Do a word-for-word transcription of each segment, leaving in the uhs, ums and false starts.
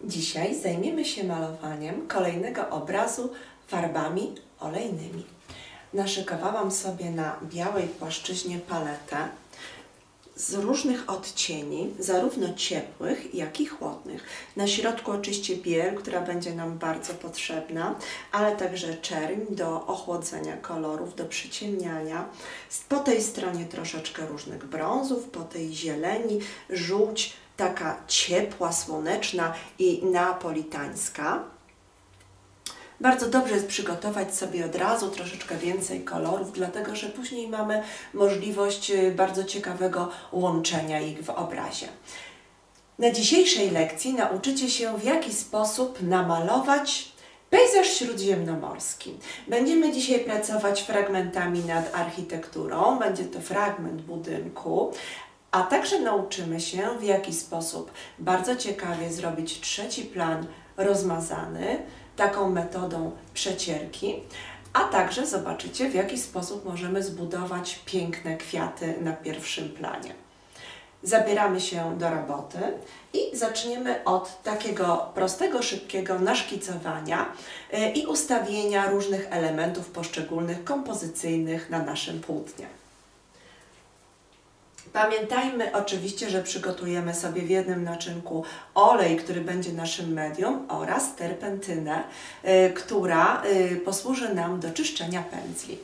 Dzisiaj zajmiemy się malowaniem kolejnego obrazu farbami olejnymi. Naszykowałam sobie na białej płaszczyźnie paletę z różnych odcieni, zarówno ciepłych, jak i chłodnych. Na środku oczywiście biel, która będzie nam bardzo potrzebna, ale także czerń do ochłodzenia kolorów, do przyciemniania. Po tej stronie troszeczkę różnych brązów, po tej zieleni, żółć, taka ciepła, słoneczna i neapolitańska. Bardzo dobrze jest przygotować sobie od razu troszeczkę więcej kolorów, dlatego że później mamy możliwość bardzo ciekawego łączenia ich w obrazie. Na dzisiejszej lekcji nauczycie się, w jaki sposób namalować pejzaż śródziemnomorski. Będziemy dzisiaj pracować fragmentami nad architekturą, będzie to fragment budynku, a także nauczymy się, w jaki sposób bardzo ciekawie zrobić trzeci plan rozmazany, taką metodą przecierki, a także zobaczycie, w jaki sposób możemy zbudować piękne kwiaty na pierwszym planie. Zabieramy się do roboty i zaczniemy od takiego prostego, szybkiego naszkicowania i ustawienia różnych elementów poszczególnych, kompozycyjnych na naszym płótnie. Pamiętajmy oczywiście, że przygotujemy sobie w jednym naczynku olej, który będzie naszym medium, oraz terpentynę, y, która y, posłuży nam do czyszczenia pędzli.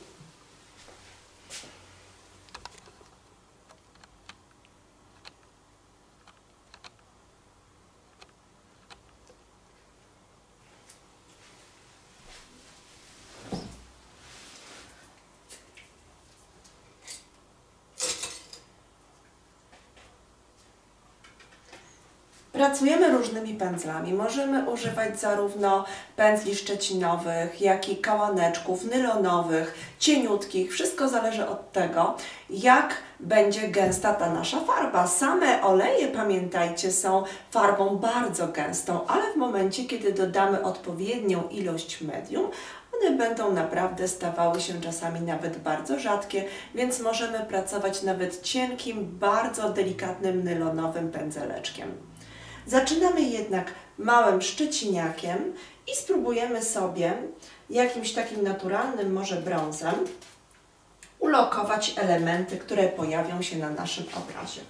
Pracujemy różnymi pędzlami. Możemy używać zarówno pędzli szczecinowych, jak i kałaneczków, nylonowych, cieniutkich. Wszystko zależy od tego, jak będzie gęsta ta nasza farba. Same oleje, pamiętajcie, są farbą bardzo gęstą, ale w momencie, kiedy dodamy odpowiednią ilość medium, one będą naprawdę stawały się czasami nawet bardzo rzadkie, więc możemy pracować nawet cienkim, bardzo delikatnym nylonowym pędzeleczkiem. Zaczynamy jednak małym szczeciniakiem i spróbujemy sobie jakimś takim naturalnym, może brązem, ulokować elementy, które pojawią się na naszym obrazie.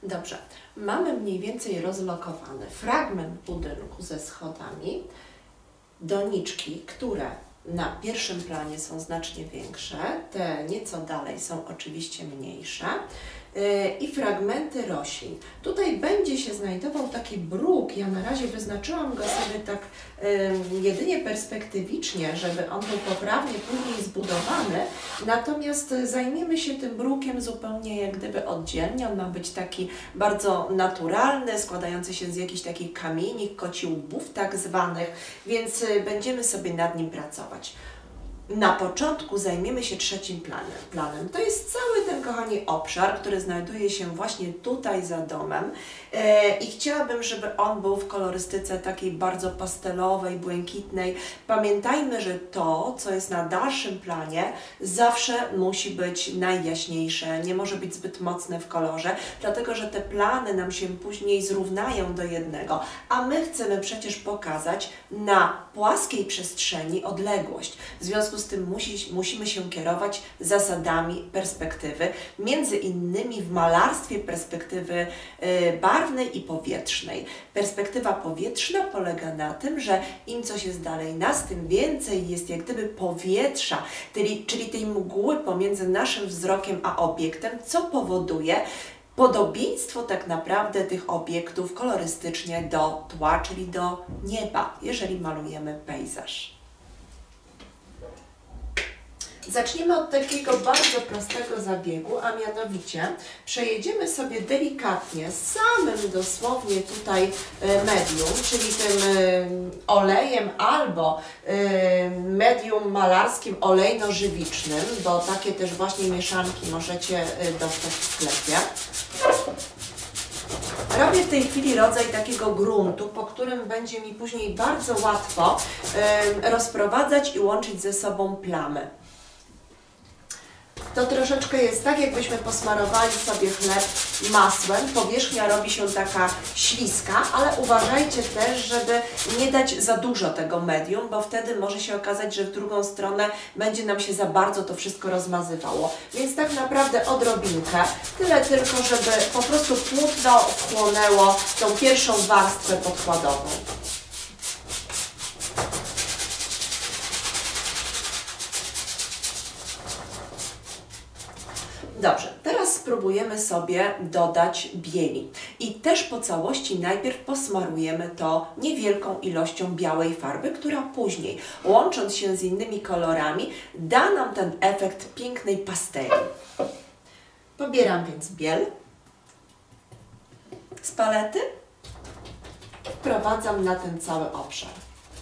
Dobrze, mamy mniej więcej rozlokowany fragment budynku ze schodami, doniczki, które na pierwszym planie są znacznie większe, te nieco dalej są oczywiście mniejsze i fragmenty roślin. Tutaj będzie się znajdował taki bruk, ja na razie wyznaczyłam go sobie tak jedynie perspektywicznie, żeby on był poprawnie później zbudowany, natomiast zajmiemy się tym brukiem zupełnie jak gdyby oddzielnie. On ma być taki bardzo naturalny, składający się z jakichś takich kamieni, kociłbów tak zwanych, więc będziemy sobie nad nim pracować. Na początku zajmiemy się trzecim planem. planem. To jest cały ten, kochani, obszar, który znajduje się właśnie tutaj za domem e, i chciałabym, żeby on był w kolorystyce takiej bardzo pastelowej, błękitnej. Pamiętajmy, że to, co jest na dalszym planie, zawsze musi być najjaśniejsze, nie może być zbyt mocne w kolorze, dlatego że te plany nam się później zrównają do jednego, a my chcemy przecież pokazać na płaskiej przestrzeni odległość. W związku z tym musi, musimy się kierować zasadami perspektywy, między innymi w malarstwie perspektywy y, barwnej i powietrznej. Perspektywa powietrzna polega na tym, że im coś jest dalej nas, tym więcej jest jak gdyby powietrza, czyli, czyli tej mgły pomiędzy naszym wzrokiem a obiektem, co powoduje podobieństwo tak naprawdę tych obiektów kolorystycznie do tła, czyli do nieba, jeżeli malujemy pejzaż. Zaczniemy od takiego bardzo prostego zabiegu, a mianowicie przejedziemy sobie delikatnie samym dosłownie tutaj medium, czyli tym olejem albo medium malarskim olejno-żywicznym, bo takie też właśnie mieszanki możecie dostać w sklepie. Robię w tej chwili rodzaj takiego gruntu, po którym będzie mi później bardzo łatwo rozprowadzać i łączyć ze sobą plamy. To troszeczkę jest tak, jakbyśmy posmarowali sobie chleb masłem. Powierzchnia robi się taka śliska, ale uważajcie też, żeby nie dać za dużo tego medium, bo wtedy może się okazać, że w drugą stronę będzie nam się za bardzo to wszystko rozmazywało. Więc tak naprawdę odrobinkę, tyle tylko, żeby po prostu płótno wchłonęło tą pierwszą warstwę podkładową. Dobrze, teraz spróbujemy sobie dodać bieli i też po całości najpierw posmarujemy to niewielką ilością białej farby, która później, łącząc się z innymi kolorami, da nam ten efekt pięknej pasteli. Pobieram więc biel z palety, wprowadzam na ten cały obszar.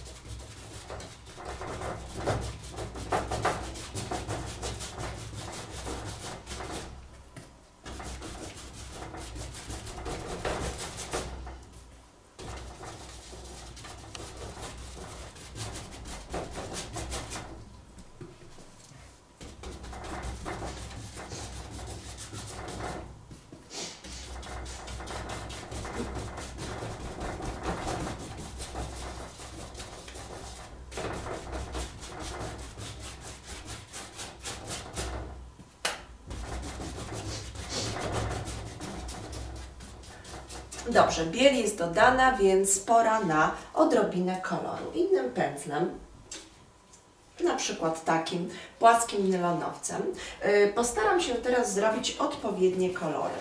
Dobrze, biel jest dodana, więc pora na odrobinę koloru. Innym pędzlem, na przykład takim płaskim nylonowcem, yy, postaram się teraz zrobić odpowiednie kolory.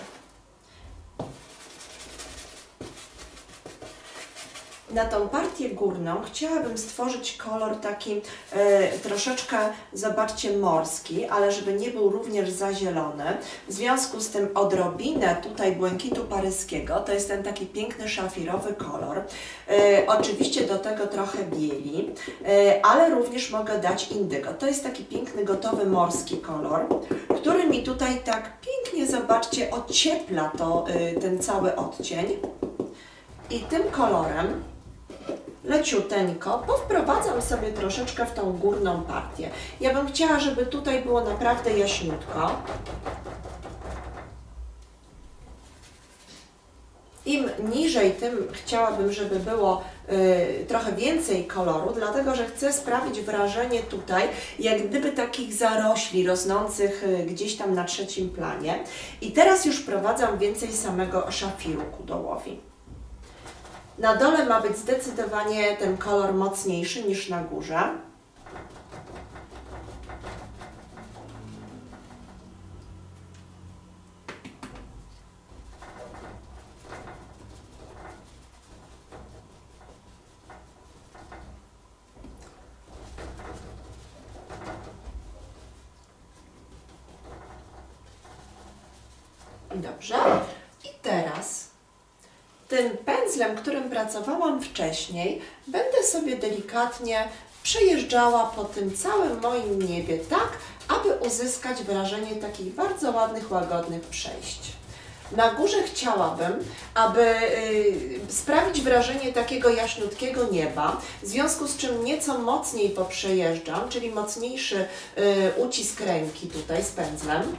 Na tą partię górną chciałabym stworzyć kolor taki e, troszeczkę, zobaczcie, morski, ale żeby nie był również zazielony. W związku z tym odrobinę tutaj błękitu paryskiego, to jest ten taki piękny szafirowy kolor. E, oczywiście do tego trochę bieli, e, ale również mogę dać indygo. To jest taki piękny, gotowy morski kolor, który mi tutaj tak pięknie, zobaczcie, ociepla to, e, ten cały odcień. I tym kolorem leciuteńko powprowadzam sobie troszeczkę w tą górną partię. Ja bym chciała, żeby tutaj było naprawdę jaśniutko. Im niżej, tym chciałabym, żeby było y, trochę więcej koloru, dlatego że chcę sprawić wrażenie tutaj, jak gdyby takich zarośli rosnących y, gdzieś tam na trzecim planie. I teraz już wprowadzam więcej samego szafiru ku dołowi. Na dole ma być zdecydowanie ten kolor mocniejszy niż na górze. Dobrze. I teraz tym pędzlem, którym pracowałam wcześniej, będę sobie delikatnie przejeżdżała po tym całym moim niebie, tak, aby uzyskać wrażenie takich bardzo ładnych, łagodnych przejść. Na górze chciałabym, aby y, sprawić wrażenie takiego jaśniutkiego nieba, w związku z czym nieco mocniej poprzejeżdżam, czyli mocniejszy y, ucisk ręki tutaj z pędzlem.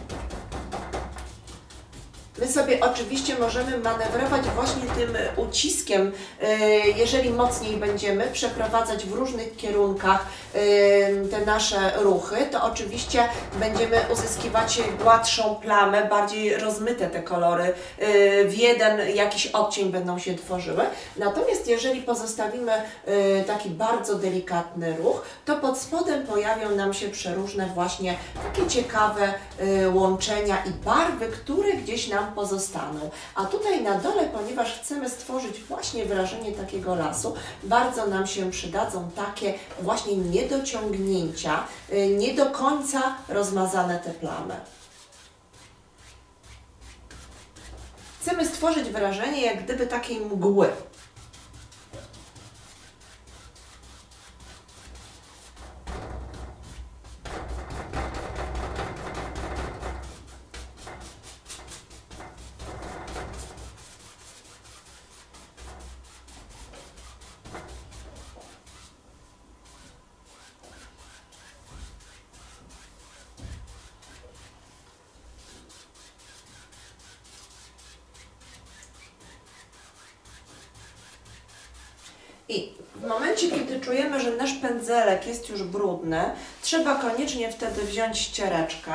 My sobie oczywiście możemy manewrować właśnie tym uciskiem, jeżeli mocniej będziemy przeprowadzać w różnych kierunkach te nasze ruchy, to oczywiście będziemy uzyskiwać gładszą plamę, bardziej rozmyte te kolory, w jeden jakiś odcień będą się tworzyły. Natomiast jeżeli pozostawimy taki bardzo delikatny ruch, to pod spodem pojawią nam się przeróżne właśnie takie ciekawe łączenia i barwy, które gdzieś nam pozostaną. A tutaj na dole, ponieważ chcemy stworzyć właśnie wrażenie takiego lasu, bardzo nam się przydadzą takie właśnie niedociągnięcia, nie do końca rozmazane te plamy. Chcemy stworzyć wrażenie jak gdyby takiej mgły. I w momencie, kiedy czujemy, że nasz pędzelek jest już brudny, trzeba koniecznie wtedy wziąć ściereczkę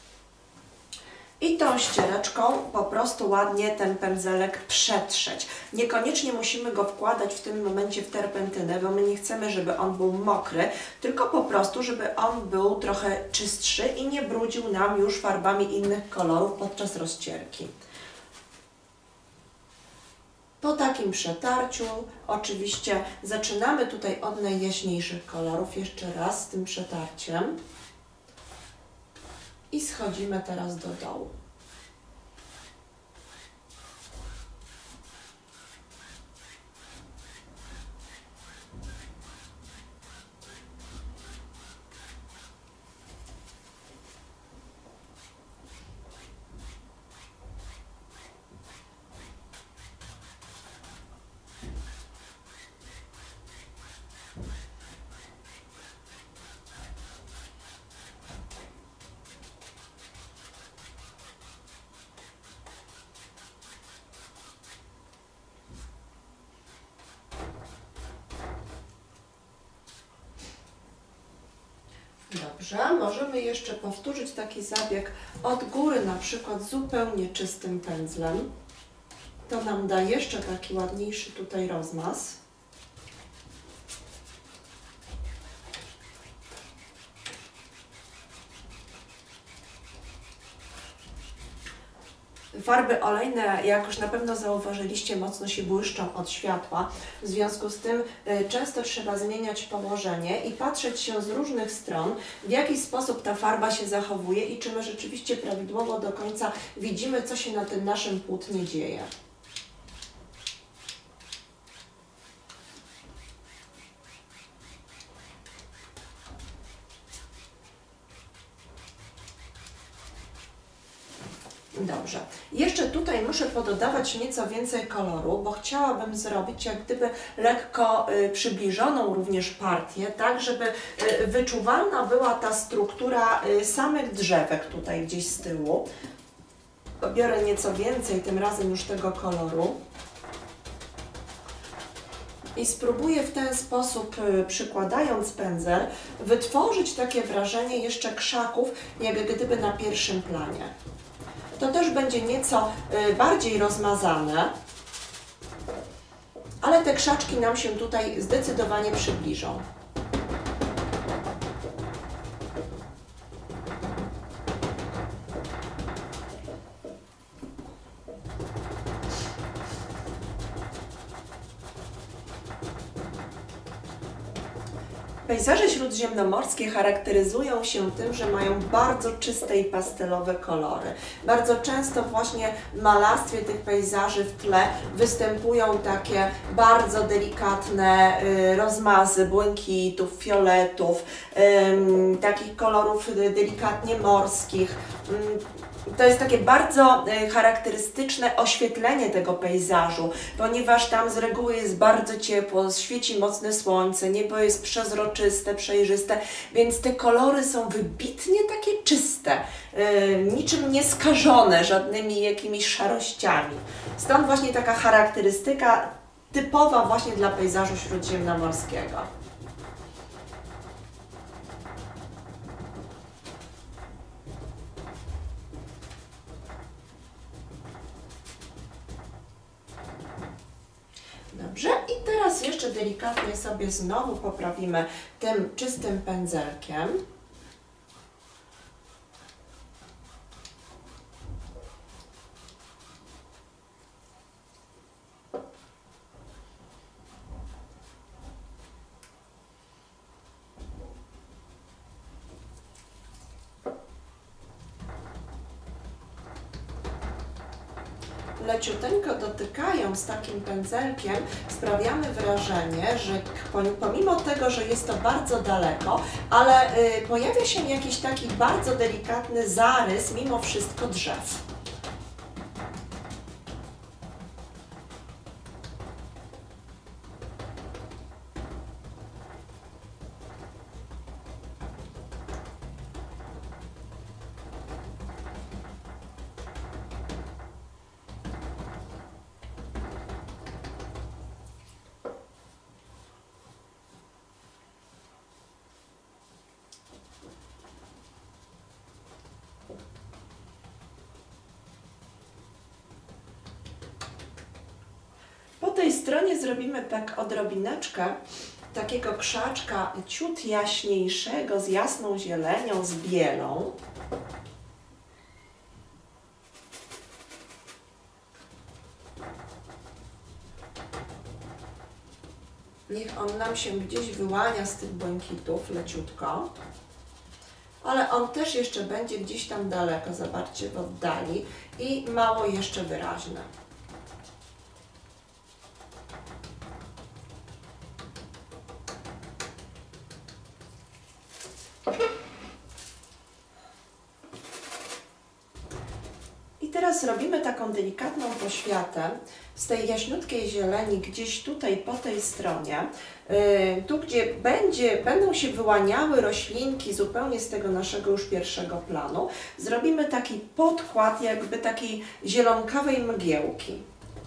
i tą ściereczką po prostu ładnie ten pędzelek przetrzeć. Niekoniecznie musimy go wkładać w tym momencie w terpentynę, bo my nie chcemy, żeby on był mokry, tylko po prostu, żeby on był trochę czystszy i nie brudził nam już farbami innych kolorów podczas rozcierki. Po takim przetarciu oczywiście zaczynamy tutaj od najjaśniejszych kolorów, jeszcze raz z tym przetarciem i schodzimy teraz do dołu. Dobrze, możemy jeszcze powtórzyć taki zabieg od góry, na przykład zupełnie czystym pędzlem. To nam da jeszcze taki ładniejszy tutaj rozmaz. Farby olejne, jak już na pewno zauważyliście, mocno się błyszczą od światła. W związku z tym y, często trzeba zmieniać położenie i patrzeć się z różnych stron, w jaki sposób ta farba się zachowuje i czy my rzeczywiście prawidłowo do końca widzimy, co się na tym naszym płótnie dzieje. Dobrze. Jeszcze tutaj muszę pododawać nieco więcej koloru, bo chciałabym zrobić jak gdyby lekko y, przybliżoną również partię, tak żeby y, wyczuwalna była ta struktura y, samych drzewek tutaj gdzieś z tyłu. Biorę nieco więcej, tym razem już tego koloru. I spróbuję w ten sposób, przykładając pędzel, wytworzyć takie wrażenie jeszcze krzaków, jak gdyby na pierwszym planie. To też będzie nieco bardziej rozmazane, ale te krzaczki nam się tutaj zdecydowanie przybliżą. Pejzaże śródziemnomorskie charakteryzują się tym, że mają bardzo czyste i pastelowe kolory. Bardzo często właśnie w malarstwie tych pejzaży w tle występują takie bardzo delikatne y, rozmazy błękitów, fioletów, y, takich kolorów delikatnie morskich. Y, To jest takie bardzo charakterystyczne oświetlenie tego pejzażu, ponieważ tam z reguły jest bardzo ciepło, świeci mocne słońce, niebo jest przezroczyste, przejrzyste, więc te kolory są wybitnie takie czyste, niczym nie skażone żadnymi jakimiś szarościami. Stąd właśnie taka charakterystyka typowa właśnie dla pejzażu śródziemnomorskiego. Dobrze, i teraz jeszcze delikatnie sobie znowu poprawimy tym czystym pędzelkiem. Leciuteńko dotykając takim pędzelkiem sprawiamy wrażenie, że pomimo tego, że jest to bardzo daleko, ale y, pojawia się jakiś taki bardzo delikatny zarys mimo wszystko drzew. Po tej stronie zrobimy tak odrobineczkę takiego krzaczka ciut jaśniejszego z jasną zielenią, z bielą. Niech on nam się gdzieś wyłania z tych błękitów leciutko, ale on też jeszcze będzie gdzieś tam daleko, zobaczcie, w oddali i mało jeszcze wyraźny. I teraz robimy taką delikatną poświatę z tej jaśniutkiej zieleni gdzieś tutaj po tej stronie, yy, tu gdzie będzie, będą się wyłaniały roślinki zupełnie z tego naszego już pierwszego planu, zrobimy taki podkład jakby takiej zielonkawej mgiełki.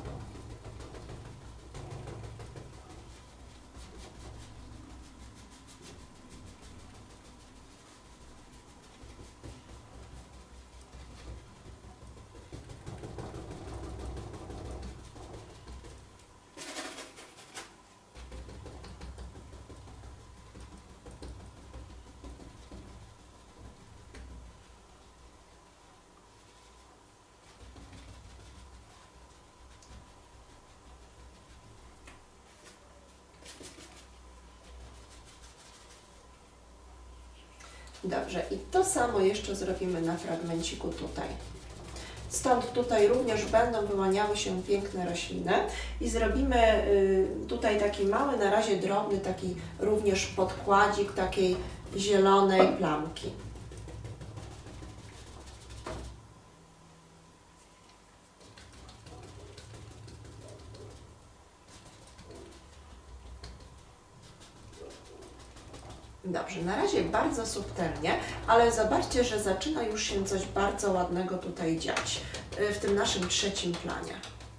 Dobrze, i to samo jeszcze zrobimy na fragmenciku tutaj. Stąd tutaj również będą wyłaniały się piękne rośliny i zrobimy tutaj taki mały, na razie drobny, taki również podkładzik takiej zielonej plamki. Dobrze, na razie bardzo subtelnie, ale zobaczcie, że zaczyna już się coś bardzo ładnego tutaj dziać. w tym naszym trzecim planie.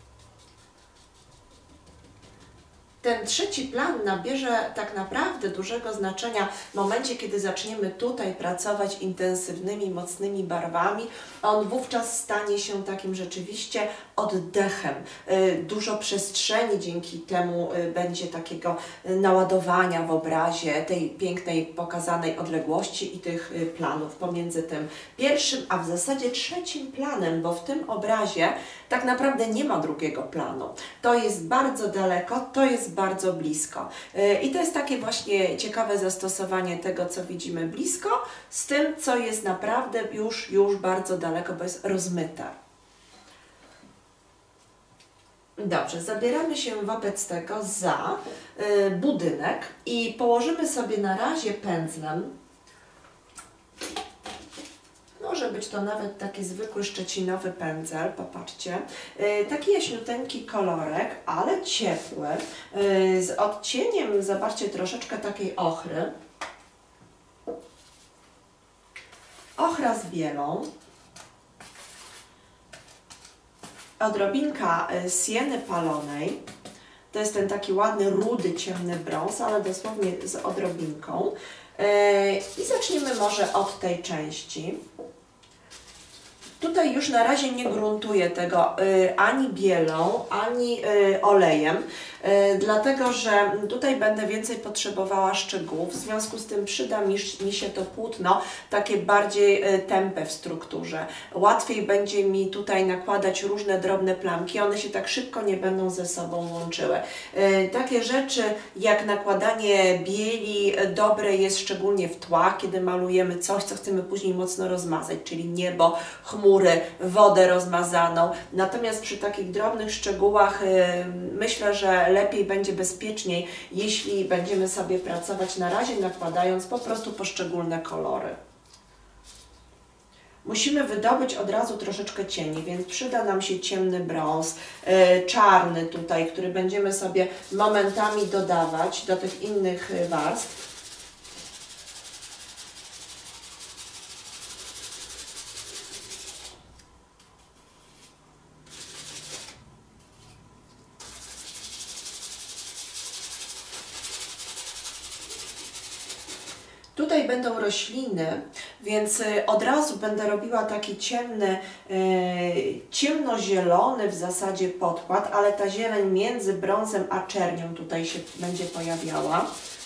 Ten trzeci plan nabierze tak naprawdę dużego znaczenia w momencie, kiedy zaczniemy tutaj pracować intensywnymi, mocnymi barwami. On wówczas stanie się takim rzeczywiście oddechem. Dużo przestrzeni dzięki temu będzie takiego naładowania w obrazie, tej pięknej pokazanej odległości i tych planów pomiędzy tym pierwszym, a w zasadzie trzecim planem, bo w tym obrazie tak naprawdę nie ma drugiego planu. To jest bardzo daleko, to jest bardzo blisko. I to jest takie właśnie ciekawe zastosowanie tego, co widzimy blisko, z tym, co jest naprawdę już, już bardzo daleko, bo jest rozmyte. Dobrze, zabieramy się wobec tego za y, budynek i położymy sobie na razie pędzlem. Może być to nawet taki zwykły szczecinowy pędzel, popatrzcie. Yy, taki jaśniuteńki kolorek, ale ciepły, yy, z odcieniem, zobaczcie, troszeczkę takiej ochry. Ochra z bielą. Odrobinka sieny palonej. To jest ten taki ładny, rudy, ciemny brąz, ale dosłownie z odrobinką. Yy, I zaczniemy może od tej części. Tutaj już na razie nie gruntuję tego y, ani bielą, ani y, olejem, y, dlatego że tutaj będę więcej potrzebowała szczegółów, w związku z tym przyda mi, mi się to płótno takie bardziej y, tępe w strukturze. Łatwiej będzie mi tutaj nakładać różne drobne plamki, one się tak szybko nie będą ze sobą łączyły. Y, takie rzeczy jak nakładanie bieli dobre jest szczególnie w tłach, kiedy malujemy coś, co chcemy później mocno rozmazać, czyli niebo, chmury, wodę rozmazaną. Natomiast przy takich drobnych szczegółach yy, myślę, że lepiej będzie, bezpieczniej, jeśli będziemy sobie pracować na razie nakładając po prostu poszczególne kolory. Musimy wydobyć od razu troszeczkę cieni, więc przyda nam się ciemny brąz, yy, czarny tutaj, który będziemy sobie momentami dodawać do tych innych warstw. Tutaj będą rośliny, więc od razu będę robiła taki ciemny, yy, ciemnozielony w zasadzie podkład, ale ta zieleń między brązem a czernią tutaj się będzie pojawiała.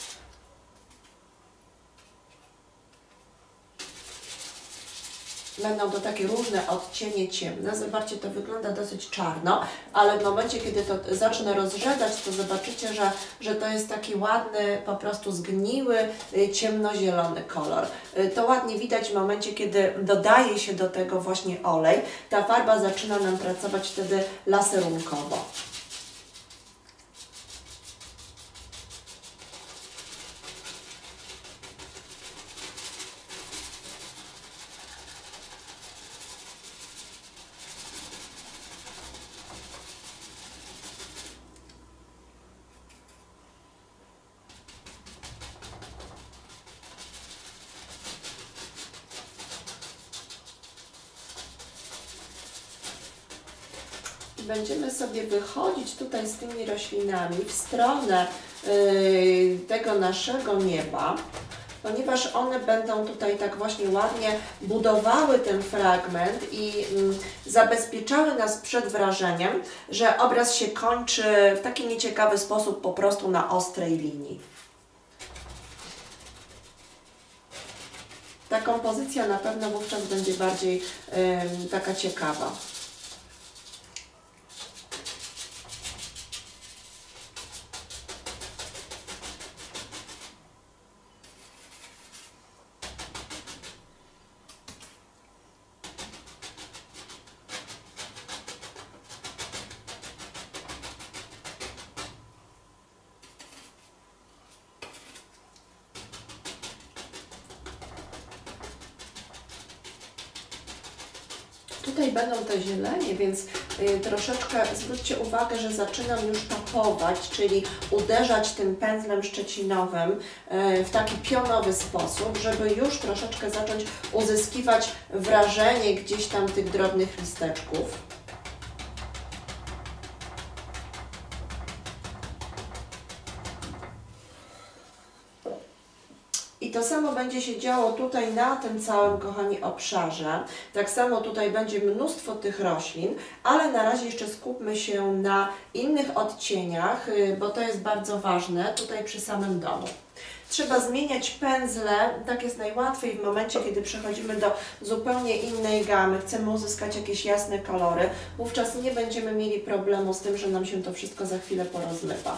Będą to takie różne odcienie ciemne. Zobaczcie, to wygląda dosyć czarno, ale w momencie, kiedy to zacznę rozrzedzać, to zobaczycie, że, że to jest taki ładny, po prostu zgniły, ciemnozielony kolor. To ładnie widać w momencie, kiedy dodaje się do tego właśnie olej. Ta farba zaczyna nam pracować wtedy laserunkowo. Będziemy sobie wychodzić tutaj z tymi roślinami w stronę yy, tego naszego nieba, ponieważ one będą tutaj tak właśnie ładnie budowały ten fragment i yy, zabezpieczały nas przed wrażeniem, że obraz się kończy w taki nieciekawy sposób, po prostu na ostrej linii. Ta kompozycja na pewno wówczas będzie bardziej yy, taka ciekawa. Tutaj będą te zielenie, więc troszeczkę zwróćcie uwagę, że zaczynam już tapować, czyli uderzać tym pędzlem szczecinowym w taki pionowy sposób, żeby już troszeczkę zacząć uzyskiwać wrażenie gdzieś tam tych drobnych listeczków. I to samo będzie się działo tutaj na tym całym, kochani, obszarze. Tak samo tutaj będzie mnóstwo tych roślin, ale na razie jeszcze skupmy się na innych odcieniach, bo to jest bardzo ważne tutaj przy samym domu. Trzeba zmieniać pędzle, tak jest najłatwiej w momencie, kiedy przechodzimy do zupełnie innej gamy, chcemy uzyskać jakieś jasne kolory, wówczas nie będziemy mieli problemu z tym, że nam się to wszystko za chwilę porozmywa.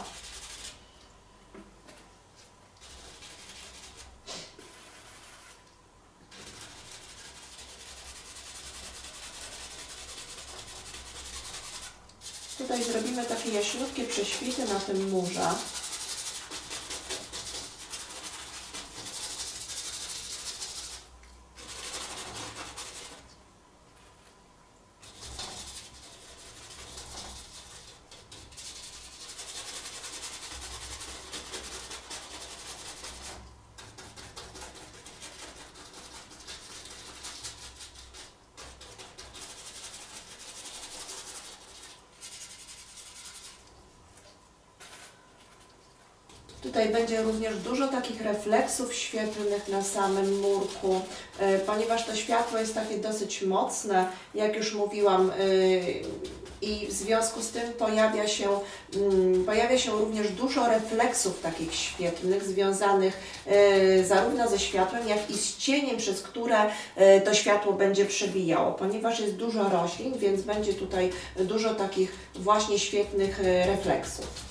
Tutaj zrobimy takie jaśniutkie prześwity na tym murze. Tutaj będzie również dużo takich refleksów świetlnych na samym murku, ponieważ to światło jest takie dosyć mocne, jak już mówiłam, i w związku z tym pojawia się, pojawia się również dużo refleksów takich świetlnych, związanych zarówno ze światłem, jak i z cieniem, przez które to światło będzie przebijało. Ponieważ jest dużo roślin, więc będzie tutaj dużo takich właśnie świetlnych refleksów.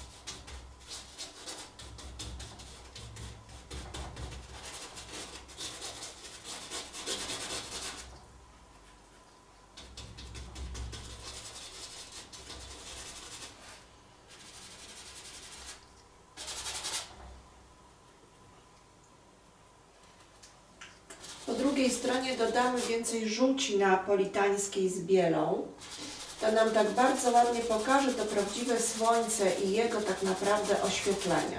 Po drugiej stronie dodamy więcej żółci neapolitańskiej z bielą. To nam tak bardzo ładnie pokaże to prawdziwe słońce i jego tak naprawdę oświetlenie.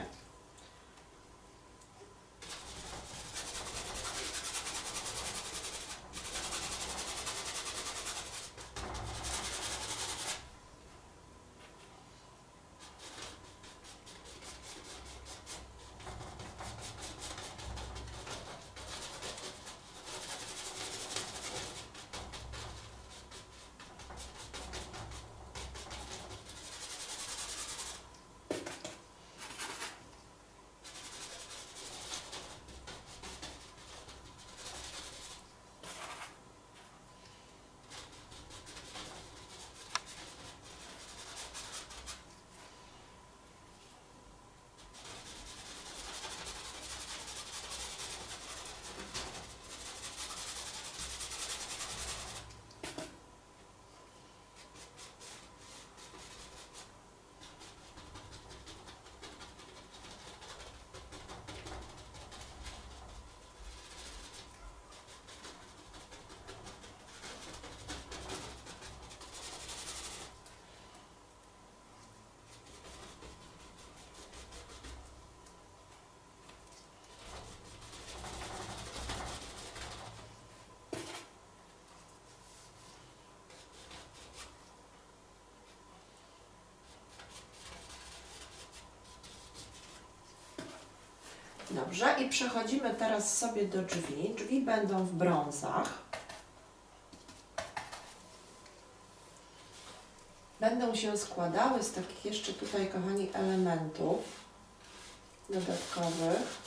Dobrze, i przechodzimy teraz sobie do drzwi. Drzwi będą w brązach. Będą się składały z takich jeszcze tutaj, kochani, elementów dodatkowych.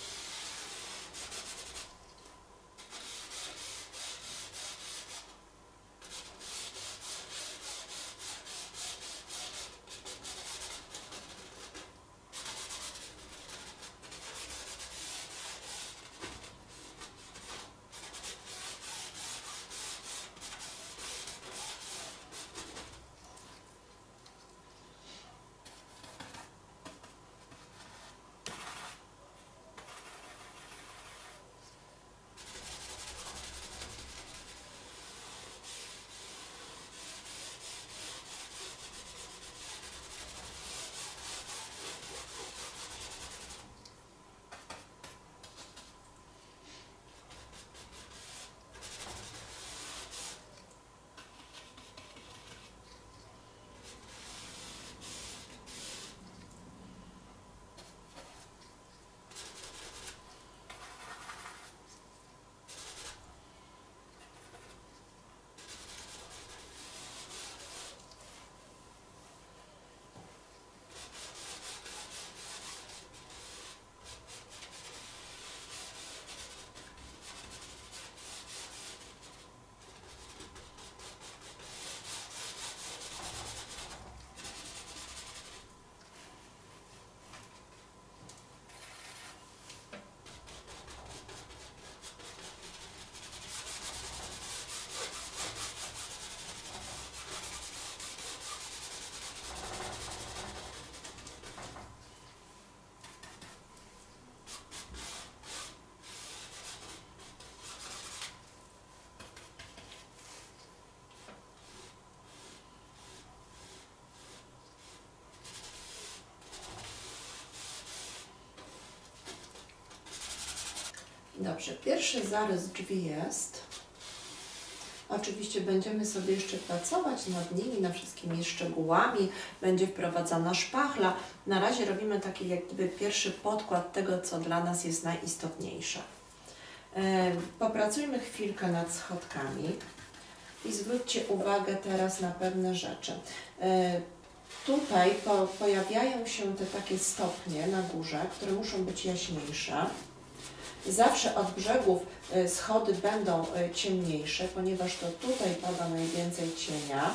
Dobrze, pierwszy zarys drzwi jest. Oczywiście będziemy sobie jeszcze pracować nad nimi, nad wszystkimi szczegółami. Będzie wprowadzana szpachla. Na razie robimy taki jak gdyby pierwszy podkład tego, co dla nas jest najistotniejsze. Popracujmy chwilkę nad schodkami i zwróćcie uwagę teraz na pewne rzeczy. Tutaj po, pojawiają się te takie stopnie na górze, które muszą być jaśniejsze. Zawsze od brzegów schody będą ciemniejsze, ponieważ to tutaj pada najwięcej cienia.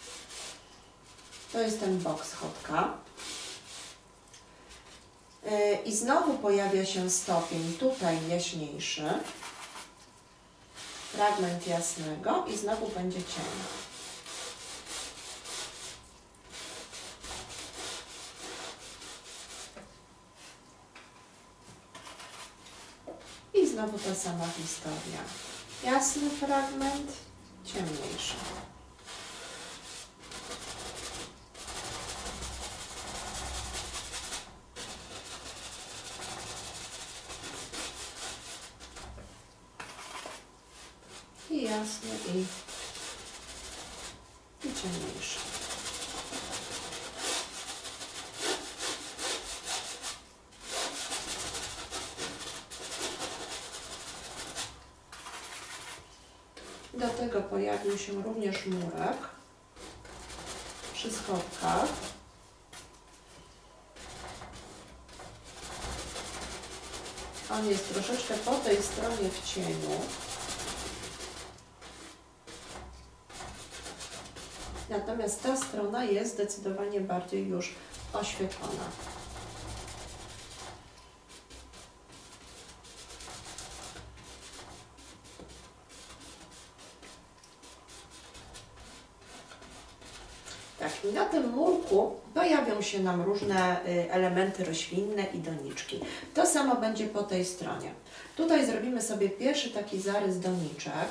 To jest ten bok schodka. I znowu pojawia się stopień tutaj jaśniejszy, fragment jasnego i znowu będzie cień. I znowu ta sama historia. Jasny fragment, ciemniejszy. I jasny, i, i ciemniejszy. Do tego pojawił się również murek przy schodkach. On jest troszeczkę po tej stronie w cieniu. Natomiast ta strona jest zdecydowanie bardziej już oświetlona. Tak, i na tym murku pojawią się nam różne elementy roślinne i doniczki. To samo będzie po tej stronie. Tutaj zrobimy sobie pierwszy taki zarys doniczek.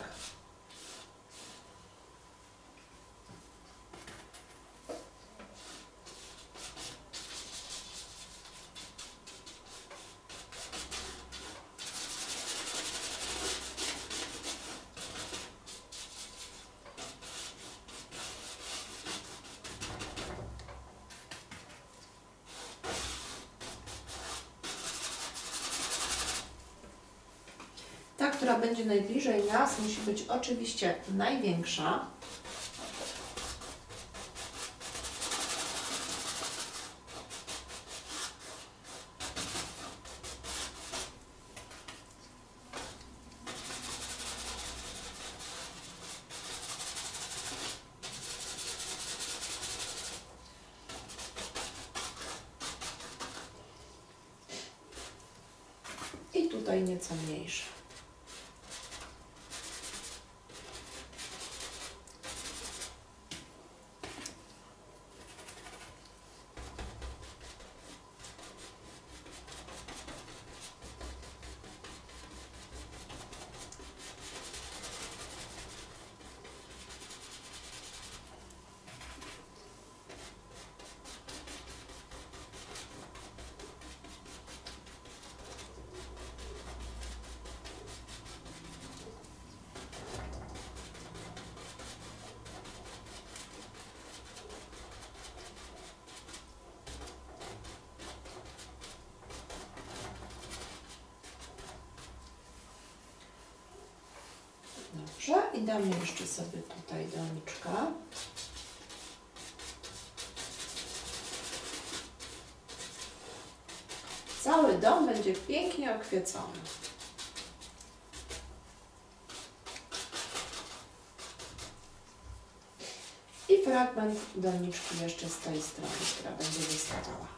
Ta, która będzie najbliżej nas, musi być oczywiście największa. I tutaj nieco mniejsza. Dobrze, i damy jeszcze sobie tutaj doniczkę. Cały dom będzie pięknie okwiecony. I fragment doniczki jeszcze z tej strony, która będzie wystawała.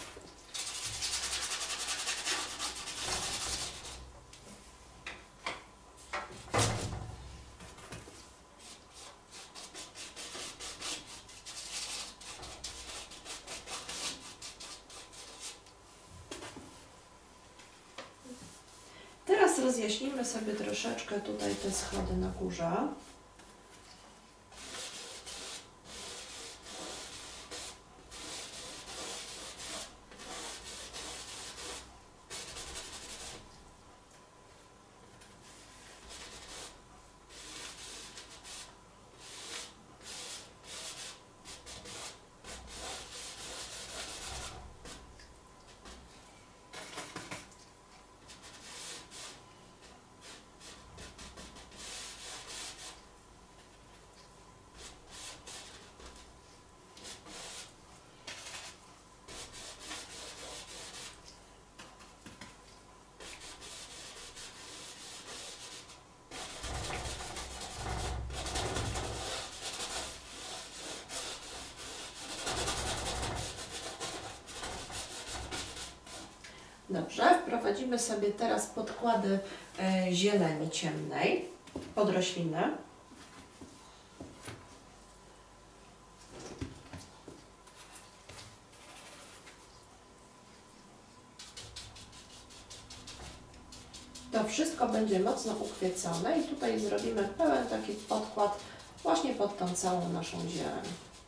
Teraz rozjaśnimy sobie troszeczkę tutaj te schody na górze. Dobrze, wprowadzimy sobie teraz podkłady e, zieleni ciemnej pod rośliny. To wszystko będzie mocno ukwiecone i tutaj zrobimy pełen taki podkład właśnie pod tą całą naszą zieleń.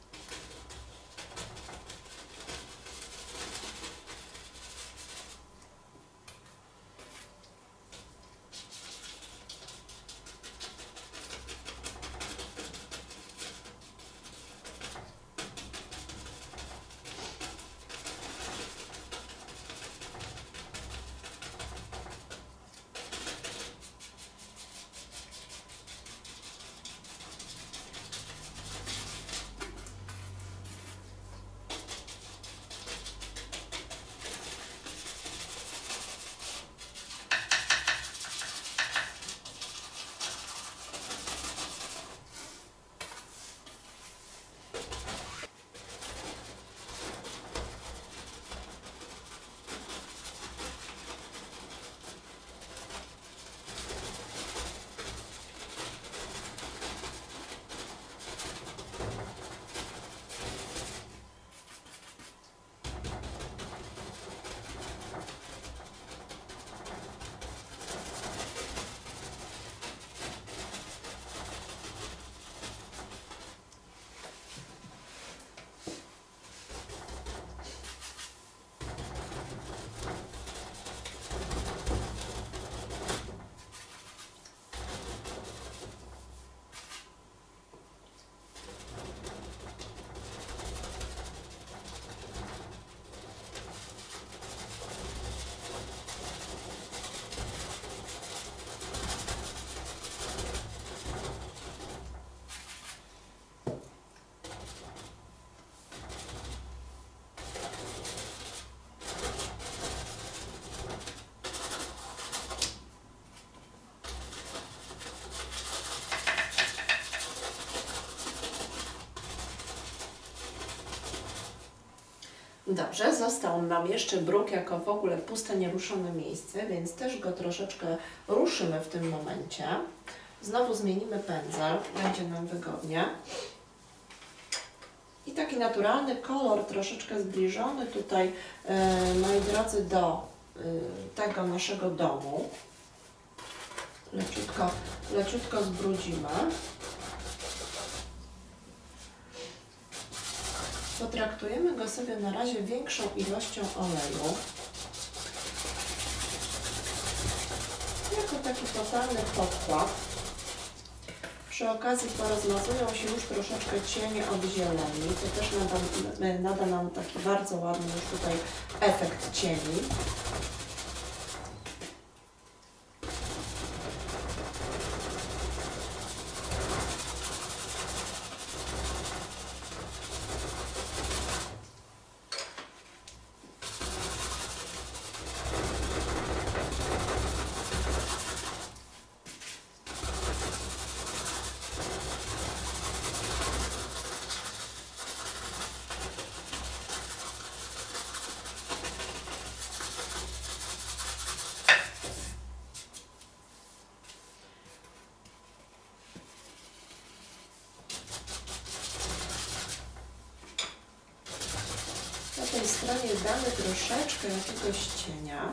Dobrze, został nam jeszcze bruk jako w ogóle puste, nieruszone miejsce, więc też go troszeczkę ruszymy w tym momencie. Znowu zmienimy pędzel, będzie nam wygodnie. I taki naturalny kolor, troszeczkę zbliżony tutaj, yy, moi drodzy, do yy, tego naszego domu. Leciutko, leciutko zbrudzimy. Potraktujemy go sobie na razie większą ilością oleju. Jako taki totalny podkład. Przy okazji porozmazują się już troszeczkę cienie od zieleni. To też nada, nada nam taki bardzo ładny już tutaj efekt cieni. Po tej stronie damy troszeczkę jakiegoś cienia.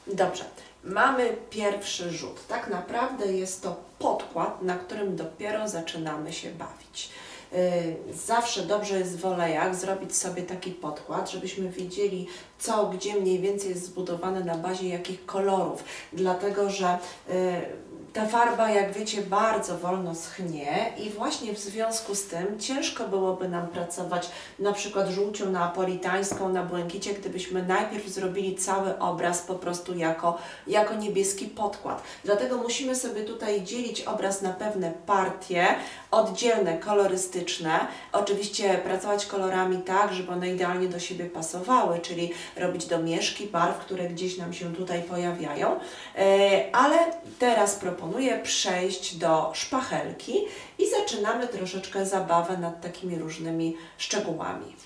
Dobrze, mamy pierwszy rzut. Tak naprawdę jest to podkład, na którym dopiero zaczynamy się bawić. Zawsze dobrze jest w olejach zrobić sobie taki podkład, żebyśmy wiedzieli, co gdzie mniej więcej jest zbudowane, na bazie jakich kolorów, dlatego że ta farba, jak wiecie, bardzo wolno schnie i właśnie w związku z tym ciężko byłoby nam pracować na przykład żółcią neapolitańską na błękicie, gdybyśmy najpierw zrobili cały obraz po prostu jako, jako niebieski podkład. Dlatego musimy sobie tutaj dzielić obraz na pewne partie oddzielne, kolorystyczne. Oczywiście pracować kolorami tak, żeby one idealnie do siebie pasowały, czyli robić domieszki barw, które gdzieś nam się tutaj pojawiają, ale teraz proponuję przejść do szpachelki i zaczynamy troszeczkę zabawę nad takimi różnymi szczegółami.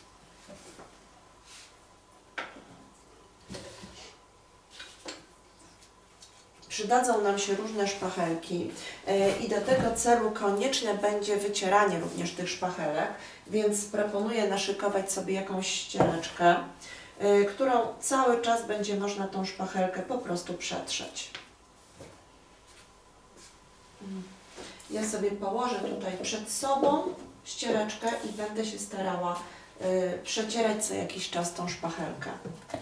Przydadzą nam się różne szpachelki i do tego celu konieczne będzie wycieranie również tych szpachelek, więc proponuję naszykować sobie jakąś ściereczkę, którą cały czas będzie można tą szpachelkę po prostu przetrzeć. Ja sobie położę tutaj przed sobą ściereczkę i będę się starała y, przecierać co jakiś czas tą szpachelkę.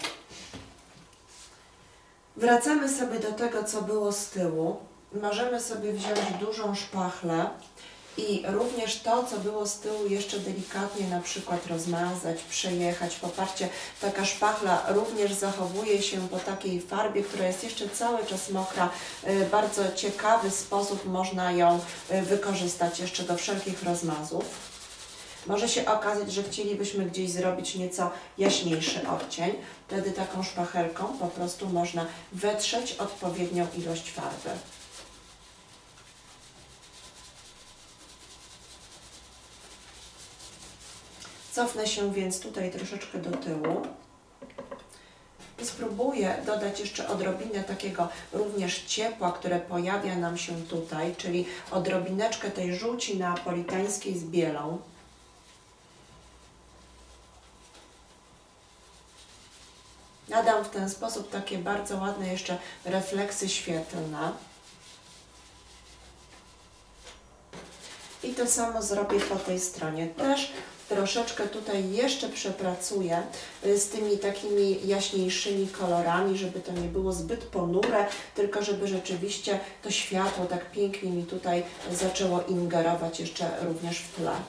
Wracamy sobie do tego, co było z tyłu. Możemy sobie wziąć dużą szpachlę i również to, co było z tyłu, jeszcze delikatnie na przykład rozmazać, przejechać. Popatrzcie, taka szpachla również zachowuje się po takiej farbie, która jest jeszcze cały czas mokra. W bardzo ciekawy sposób można ją wykorzystać jeszcze do wszelkich rozmazów. Może się okazać, że chcielibyśmy gdzieś zrobić nieco jaśniejszy odcień. Wtedy taką szpachelką po prostu można wetrzeć odpowiednią ilość farby. Cofnę się więc tutaj troszeczkę do tyłu i spróbuję dodać jeszcze odrobinę takiego również ciepła, które pojawia nam się tutaj, czyli odrobineczkę tej żółci neapolitańskiej z bielą. Nadam w ten sposób takie bardzo ładne jeszcze refleksy świetlne. I to samo zrobię po tej stronie. Też troszeczkę tutaj jeszcze przepracuję z tymi takimi jaśniejszymi kolorami, żeby to nie było zbyt ponure, tylko żeby rzeczywiście to światło tak pięknie mi tutaj zaczęło ingerować jeszcze również w tle.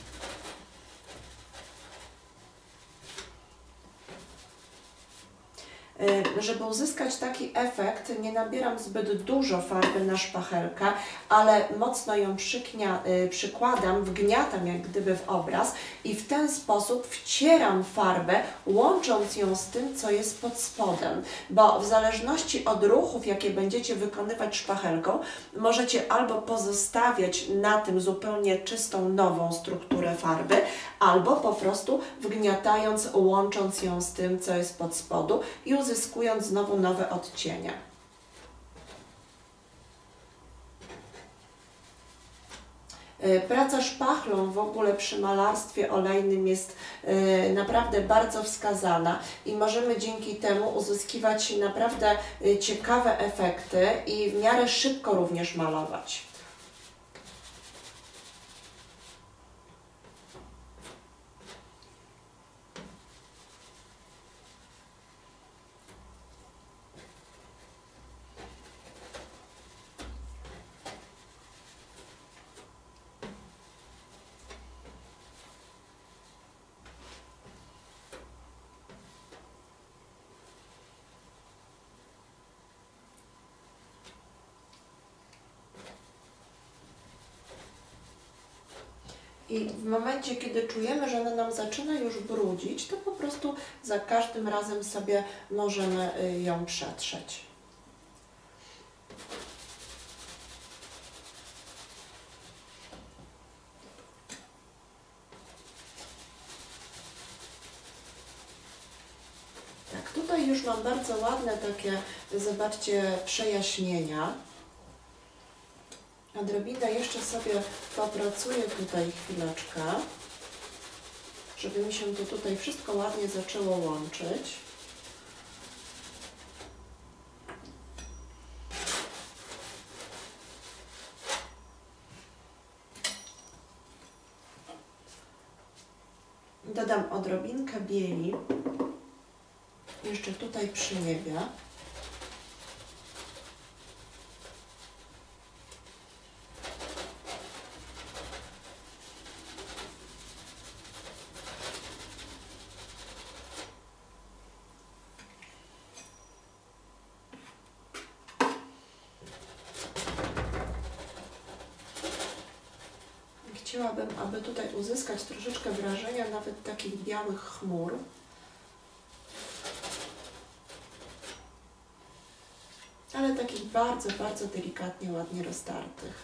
Żeby uzyskać taki efekt, nie nabieram zbyt dużo farby na szpachelkę, ale mocno ją przyknia, przykładam, wgniatam jak gdyby w obraz i w ten sposób wcieram farbę, łącząc ją z tym, co jest pod spodem, bo w zależności od ruchów, jakie będziecie wykonywać szpachelką, możecie albo pozostawiać na tym zupełnie czystą, nową strukturę farby, albo po prostu wgniatając, łącząc ją z tym, co jest pod spodu i uzyskując znowu nowe odcienie. Praca szpachlą w ogóle przy malarstwie olejnym jest naprawdę bardzo wskazana i możemy dzięki temu uzyskiwać naprawdę ciekawe efekty i w miarę szybko również malować. I w momencie, kiedy czujemy, że ona nam zaczyna już brudzić, to po prostu za każdym razem sobie możemy ją przetrzeć. Tak, tutaj już mam bardzo ładne takie, zobaczcie, przejaśnienia. Odrobinę jeszcze sobie popracuję tutaj chwileczkę, żeby mi się to tutaj wszystko ładnie zaczęło łączyć. odrobinkę bieli jeszcze tutaj przy niebie. Chciałabym, aby tutaj uzyskać troszeczkę wrażenia nawet takich białych chmur. Ale takich bardzo, bardzo delikatnie, ładnie rozdartych.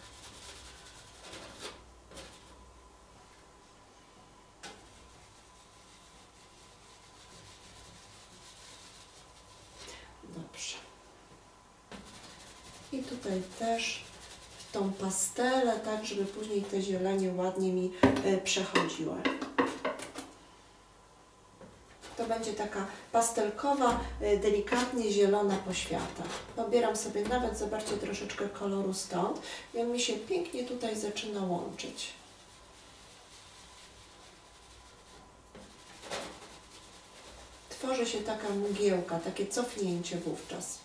Dobrze. I tutaj też tą pastelę, tak żeby później te zielenie ładnie mi y, przechodziły. To będzie taka pastelkowa, y, delikatnie zielona poświata. Pobieram sobie nawet, zobaczcie, troszeczkę koloru stąd i on mi się pięknie tutaj zaczyna łączyć. Tworzy się taka mgiełka, takie cofnięcie wówczas.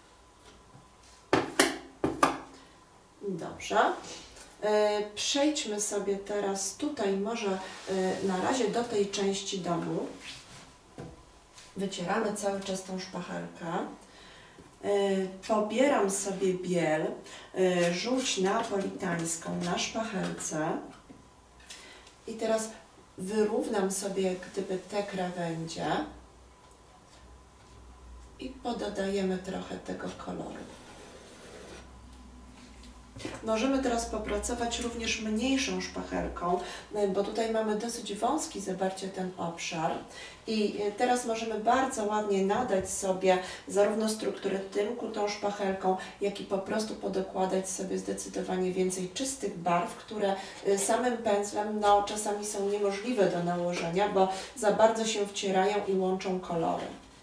Dobrze. Przejdźmy sobie teraz tutaj może na razie do tej części domu. Wycieramy cały czas tą szpachelkę. Pobieram sobie biel, żółć napolitańską na szpachelce i teraz wyrównam sobie jak gdyby te krawędzie i pododajemy trochę tego koloru. Możemy teraz popracować również mniejszą szpachelką, bo tutaj mamy dosyć wąski, zobaczcie, ten obszar. I teraz możemy bardzo ładnie nadać sobie zarówno strukturę tynku tą szpachelką, jak i po prostu podokładać sobie zdecydowanie więcej czystych barw, które samym pędzlem no, czasami są niemożliwe do nałożenia, bo za bardzo się wcierają i łączą kolory.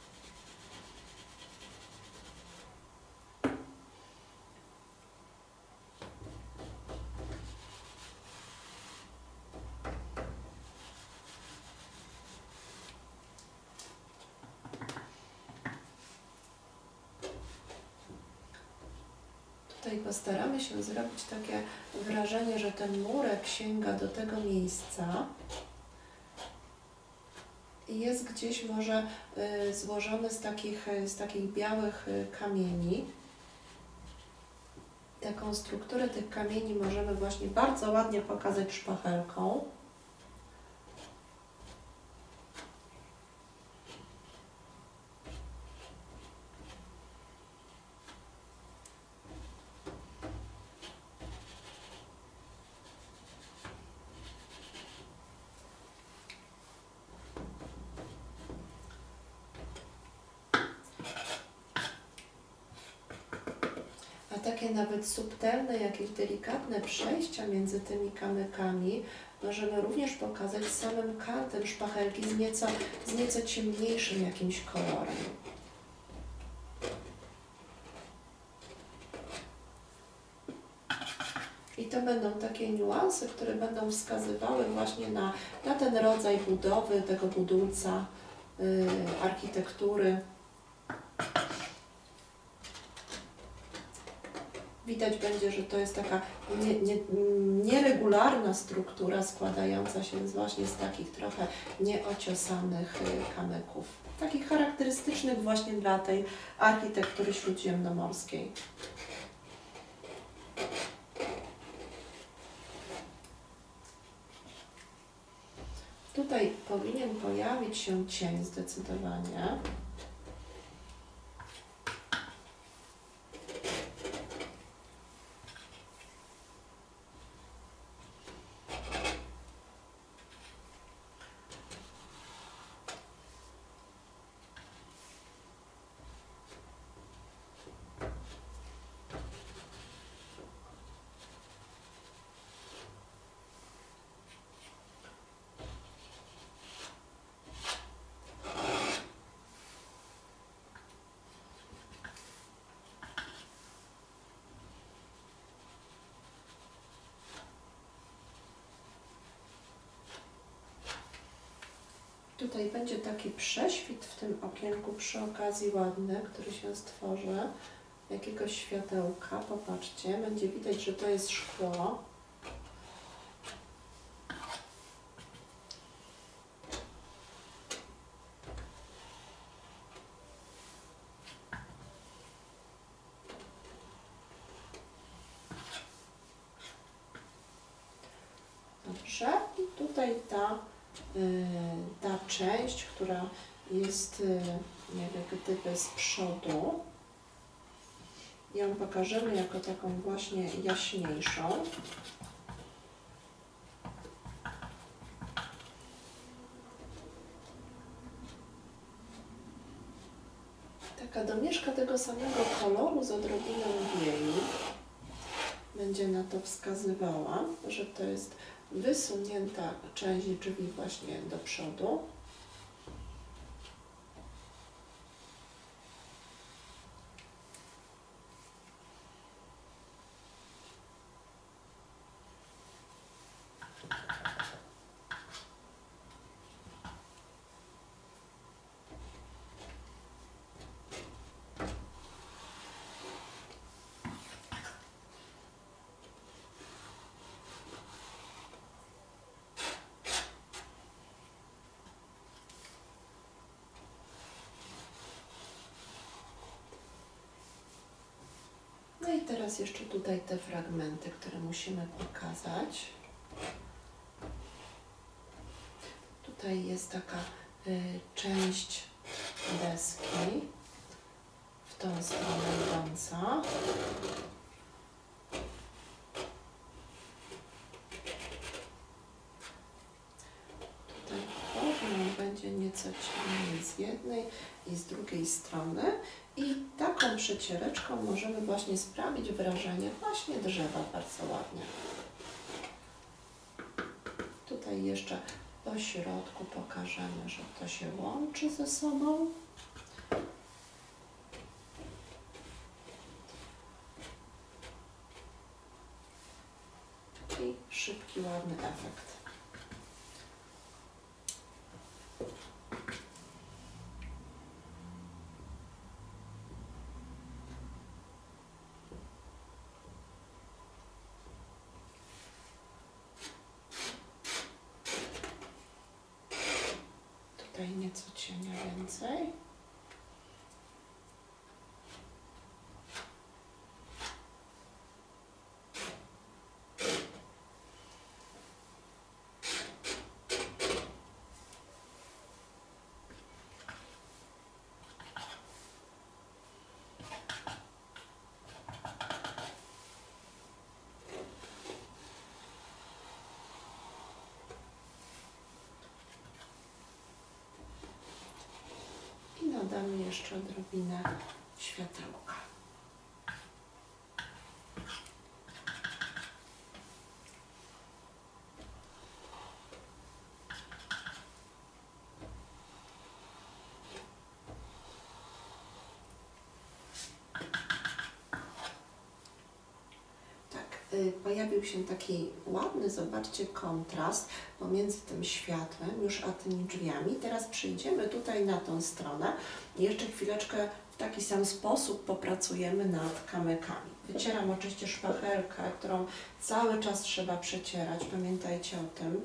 Tutaj postaramy się zrobić takie wrażenie, że ten murek sięga do tego miejsca i jest gdzieś może y, złożony z takich, z takich białych y, kamieni. Taką strukturę tych kamieni możemy właśnie bardzo ładnie pokazać szpachelką. Takie nawet subtelne, jakieś delikatne przejścia między tymi kamykami możemy również pokazać samym kantem szpachelki z nieco, z nieco ciemniejszym jakimś kolorem. I to będą takie niuanse, które będą wskazywały właśnie na, na ten rodzaj budowy, tego budulca, yy, architektury. Widać będzie, że to jest taka nie, nie, nieregularna struktura składająca się właśnie z takich trochę nieociosanych kamyków. Takich charakterystycznych właśnie dla tej architektury śródziemnomorskiej. Tutaj powinien pojawić się cień zdecydowanie. Tutaj będzie taki prześwit w tym okienku przy okazji ładny, który się stworzy. Jakiegoś światełka, popatrzcie, będzie widać, że to jest szkło. Dobrze, i tutaj ta, yy, ta część, która jest yy, jak gdyby z przodu, ją pokażemy jako taką właśnie jaśniejszą. Taka domieszka tego samego koloru z odrobiną bieli będzie na to wskazywała, że to jest wysunięta część drzwi właśnie do przodu. No i teraz jeszcze tutaj te fragmenty, które musimy pokazać. Tutaj jest taka y, część deski w tą stronę idąca. Tutaj formą będzie nieco ciemniej z jednej i z drugiej strony. I taką przeciereczką możemy właśnie sprawić wrażenie właśnie drzewa bardzo ładnie. Tutaj jeszcze po środku pokażemy, że to się łączy ze sobą. I szybki, ładny efekt. Tutaj nieco cienia więcej. Dodamy jeszcze odrobinę światełka. Pojawił się taki ładny, zobaczcie, kontrast pomiędzy tym światłem już a tymi drzwiami. Teraz przejdziemy tutaj na tą stronę i jeszcze chwileczkę w taki sam sposób popracujemy nad kamykami. Wycieram oczywiście szpachelkę, którą cały czas trzeba przecierać. Pamiętajcie o tym.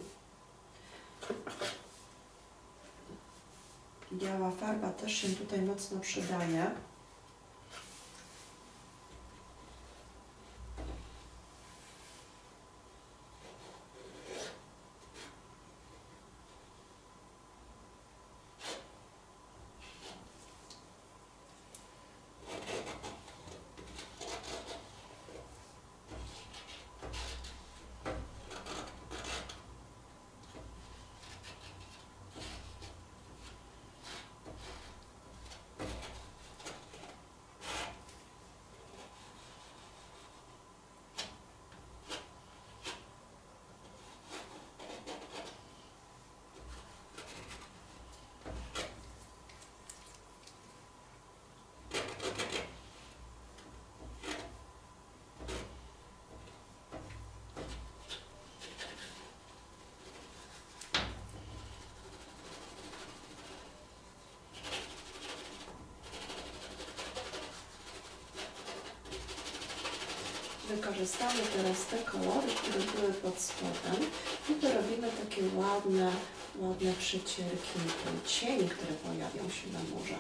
Biała farba też się tutaj mocno przydaje. wykorzystamy teraz te kolory, które były pod spodem i dorobimy takie ładne, ładne przecierki cieni, które pojawią się na murze.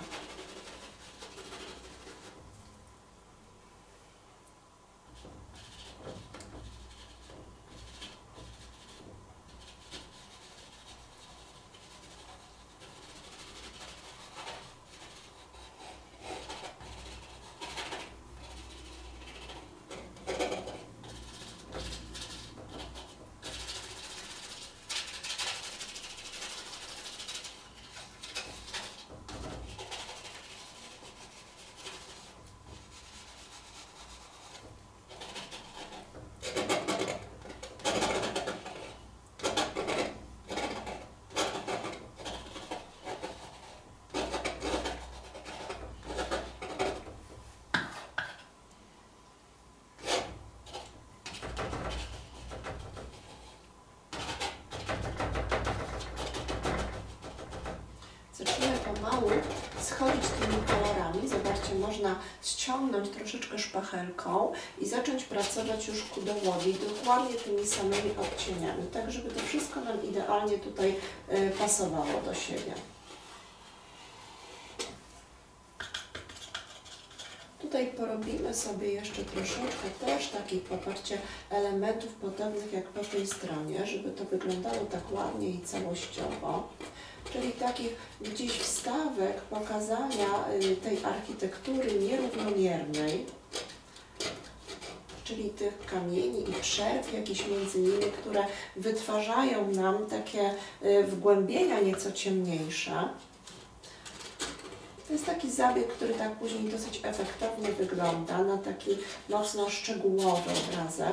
Zaczynamy pomału schodzić tymi kolorami. Zobaczcie, można ściągnąć troszeczkę szpachelką i zacząć pracować już ku dołowi dokładnie tymi samymi odcieniami, tak żeby to wszystko nam idealnie tutaj y, pasowało do siebie. Tutaj porobimy sobie jeszcze troszeczkę też takich, popatrzcie, elementów podobnych jak po tej stronie, żeby to wyglądało tak ładnie i całościowo. Czyli takich gdzieś wstawek pokazania tej architektury nierównomiernej, czyli tych kamieni i przerw jakichś między nimi, które wytwarzają nam takie wgłębienia nieco ciemniejsze. To jest taki zabieg, który tak później dosyć efektownie wygląda na taki mocno szczegółowy obrazek.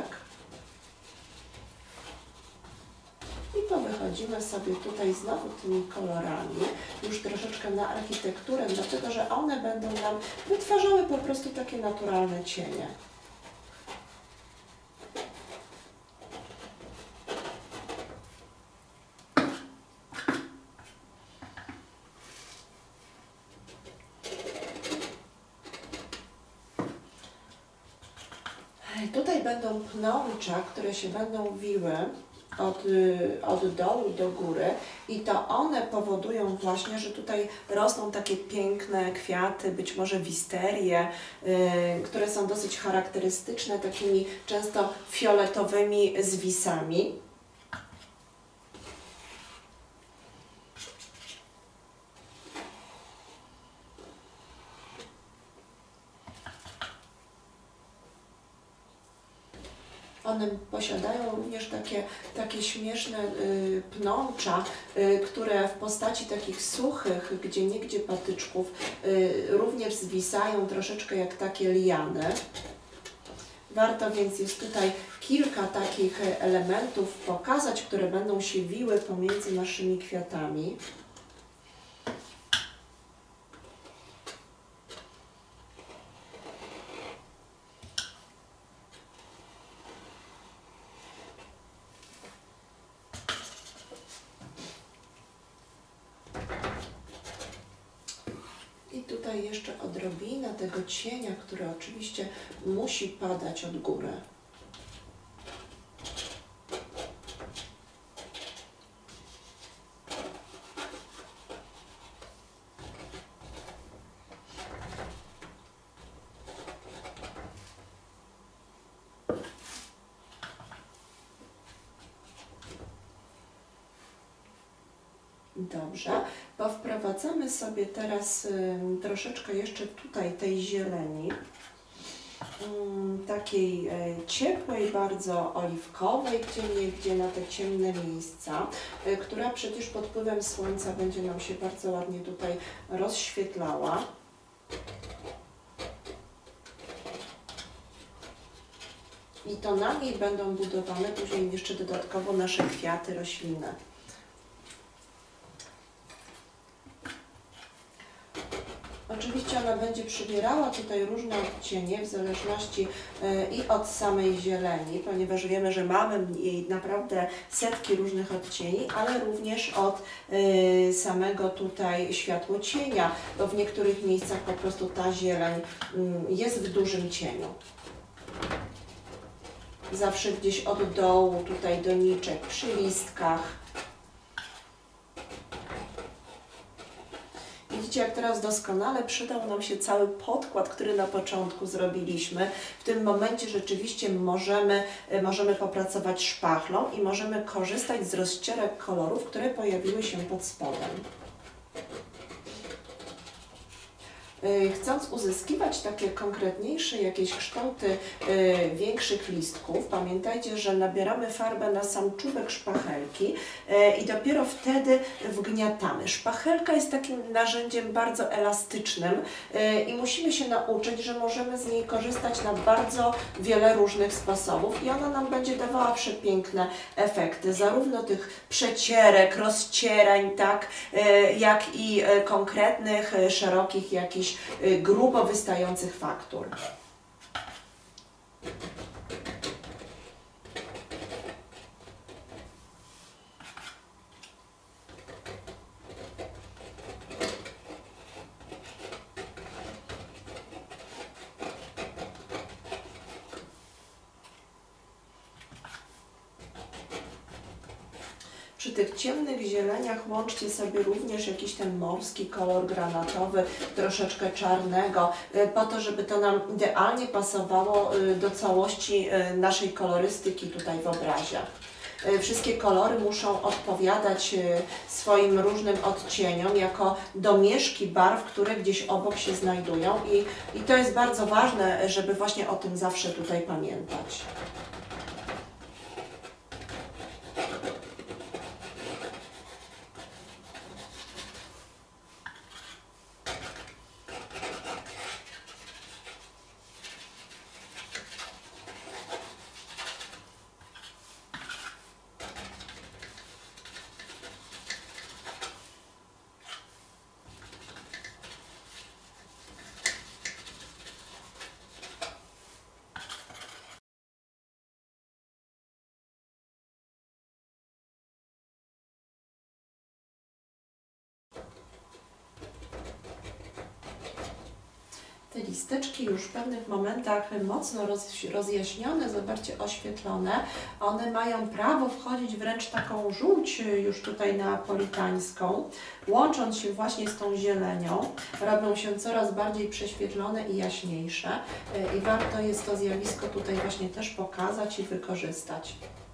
I powychodzimy sobie tutaj znowu tymi kolorami, już troszeczkę na architekturę, dlatego że one będą nam wytwarzały po prostu takie naturalne cienie. Tutaj będą pnącza, które się będą wiły od, od dołu do góry i to one powodują właśnie, że tutaj rosną takie piękne kwiaty, być może wisterie, yy, które są dosyć charakterystyczne, takimi często fioletowymi zwisami. One posiadają również takie, takie śmieszne y, pnącza, y, które w postaci takich suchych, gdzie niegdzie patyczków, y, również zwisają troszeczkę jak takie liany. Warto więc jest tutaj kilka takich elementów pokazać, które będą się wiły pomiędzy naszymi kwiatami. I tutaj jeszcze odrobina tego cienia, który oczywiście musi padać od góry. Dobrze, powprowadzamy sobie teraz y, troszeczkę jeszcze tutaj tej zieleni, y, takiej y, ciepłej, bardzo oliwkowej, gdzie niegdzie na te ciemne miejsca, y, która przecież pod wpływem słońca będzie nam się bardzo ładnie tutaj rozświetlała. I to na niej będą budowane później jeszcze dodatkowo nasze kwiaty, rośliny. Oczywiście ona będzie przybierała tutaj różne odcienie w zależności y, i od samej zieleni, ponieważ wiemy, że mamy jej naprawdę setki różnych odcieni, ale również od y, samego tutaj światłocienia, bo w niektórych miejscach po prostu ta zieleń y, jest w dużym cieniu. zawsze gdzieś od dołu, tutaj doniczek, przy listkach. Widzicie, jak teraz doskonale przydał nam się cały podkład, który na początku zrobiliśmy. W tym momencie rzeczywiście możemy, możemy popracować szpachlą i możemy korzystać z rozcierek kolorów, które pojawiły się pod spodem. Chcąc uzyskiwać takie konkretniejsze jakieś kształty y, większych listków, pamiętajcie, że nabieramy farbę na sam czubek szpachelki y, i dopiero wtedy wgniatamy. Szpachelka jest takim narzędziem bardzo elastycznym y, i musimy się nauczyć, że możemy z niej korzystać na bardzo wiele różnych sposobów i ona nam będzie dawała przepiękne efekty, zarówno tych przecierek, rozcierań, tak, y, jak i y, konkretnych, y, szerokich jakichś grubo wystających faktur. Przy tych ciemnych zieleniach łączcie sobie również jakiś ten morski kolor granatowy, troszeczkę czarnego, po to, żeby to nam idealnie pasowało do całości naszej kolorystyki tutaj w obrazie. Wszystkie kolory muszą odpowiadać swoim różnym odcieniom jako domieszki barw, które gdzieś obok się znajdują i, i to jest bardzo ważne, żeby właśnie o tym zawsze tutaj pamiętać. Te listeczki już w pewnych momentach mocno roz, rozjaśnione, zobaczcie, oświetlone, one mają prawo wchodzić wręcz taką żółć już tutaj neapolitańską, łącząc się właśnie z tą zielenią, robią się coraz bardziej prześwietlone i jaśniejsze i warto jest to zjawisko tutaj właśnie też pokazać i wykorzystać.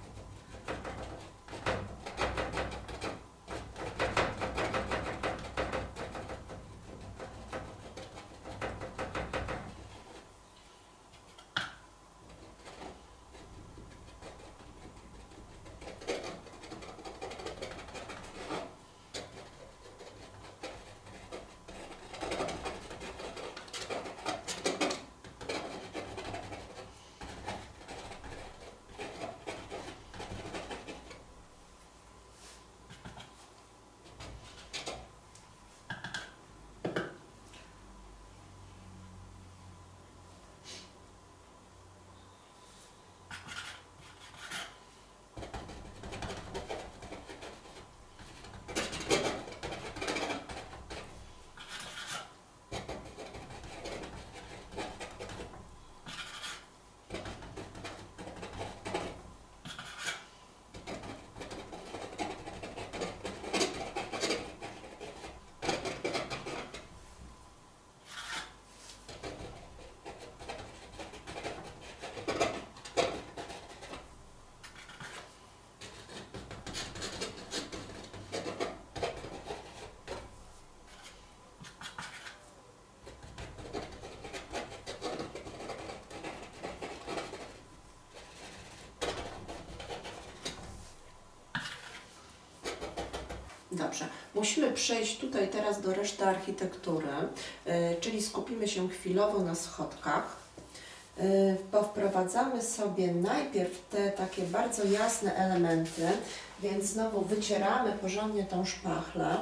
Dobrze, musimy przejść tutaj teraz do reszty architektury, yy, czyli skupimy się chwilowo na schodkach. Yy, powprowadzamy sobie najpierw te takie bardzo jasne elementy, więc znowu wycieramy porządnie tą szpachlę.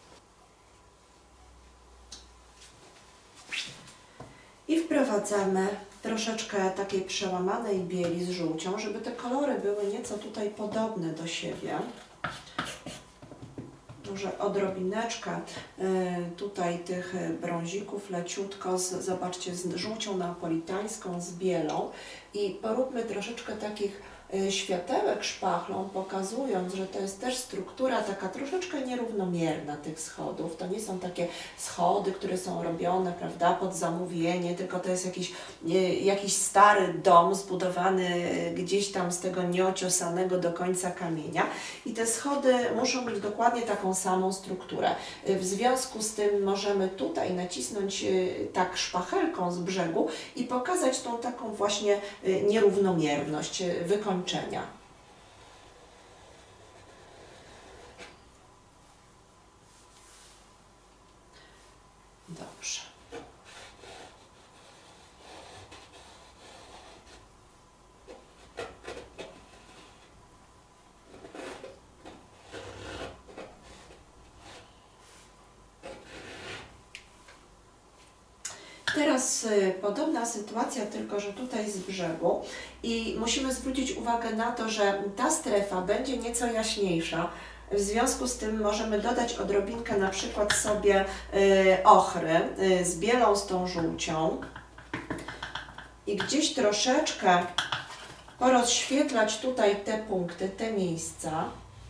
I wprowadzamy troszeczkę takiej przełamanej bieli z żółcią, żeby te kolory były nieco tutaj podobne do siebie. może odrobineczkę tutaj tych brązików leciutko, z, zobaczcie, z żółcią neapolitańską, z bielą i poróbmy troszeczkę takich światełek szpachlą, pokazując, że to jest też struktura taka troszeczkę nierównomierna tych schodów. To nie są takie schody, które są robione, prawda, pod zamówienie, tylko to jest jakiś, jakiś stary dom zbudowany gdzieś tam z tego nieociosanego do końca kamienia i te schody muszą mieć dokładnie taką samą strukturę. W związku z tym możemy tutaj nacisnąć tak szpachelką z brzegu i pokazać tą taką właśnie nierównomierność wykończenia. Dobrze. Teraz y, podobna sytuacja, tylko że tutaj z brzegu i musimy zwrócić uwagę na to, że ta strefa będzie nieco jaśniejsza. W związku z tym możemy dodać odrobinkę na przykład sobie y, ochry y, z bielą, z tą żółcią i gdzieś troszeczkę porozświetlać tutaj te punkty, te miejsca.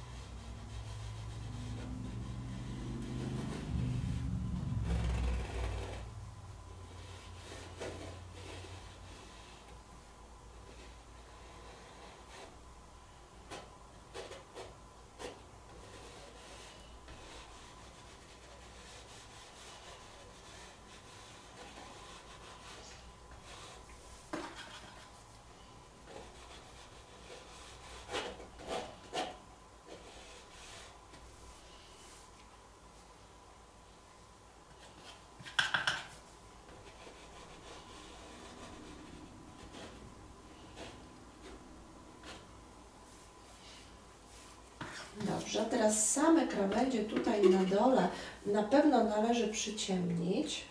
Dobrze, teraz same krawędzie tutaj na dole na pewno należy przyciemnić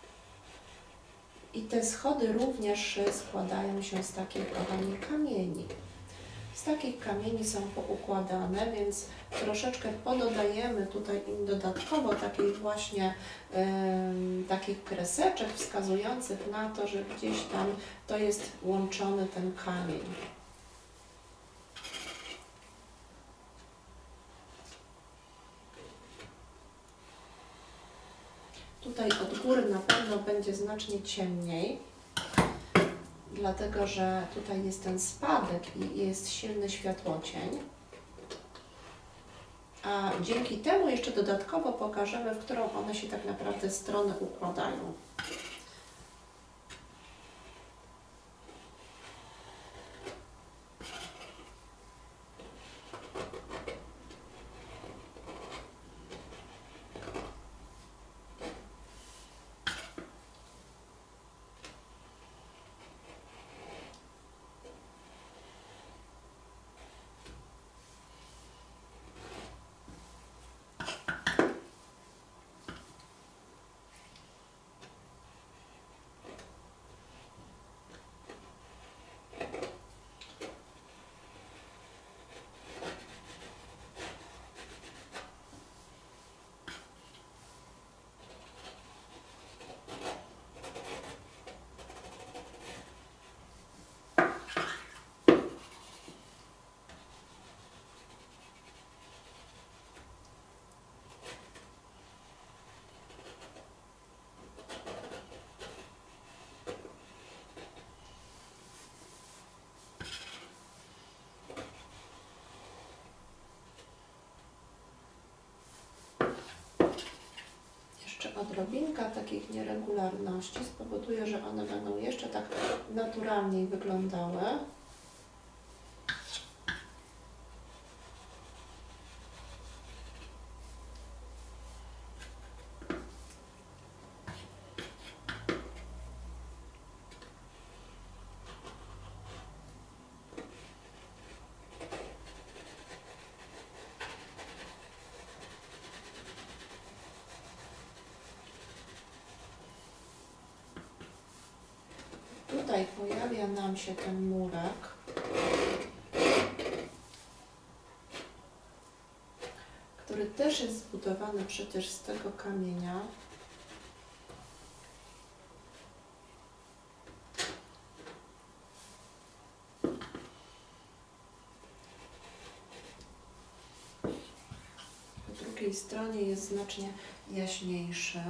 i te schody również składają się z takich, kochani, kamieni. Z takich kamieni są poukładane, więc troszeczkę pododajemy tutaj im dodatkowo takich właśnie ym, takich kreseczek wskazujących na to, że gdzieś tam to jest łączony ten kamień. Tutaj od góry na pewno będzie znacznie ciemniej, dlatego że tutaj jest ten spadek i jest silny światłocień. A dzięki temu jeszcze dodatkowo pokażemy, w którą one się tak naprawdę stronę układają. Odrobinka takich nieregularności spowoduje, że one będą jeszcze tak naturalniej wyglądały. Tutaj pojawia nam się ten murek, który który też jest zbudowany przecież z tego kamienia. Po drugiej stronie jest znacznie jaśniejszy.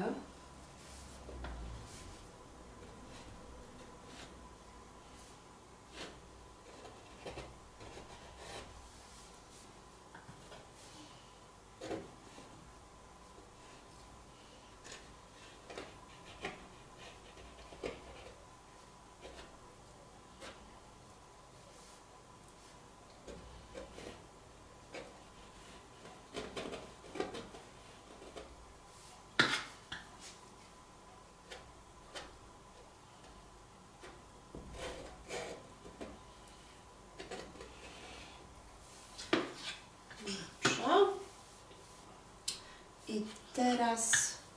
I teraz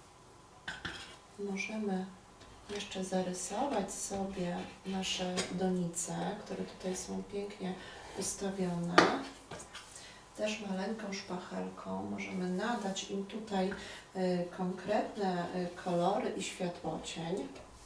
możemy jeszcze zarysować sobie nasze donice, które tutaj są pięknie ustawione. Też maleńką szpachelką możemy nadać im tutaj y, konkretne y, kolory i światłocień.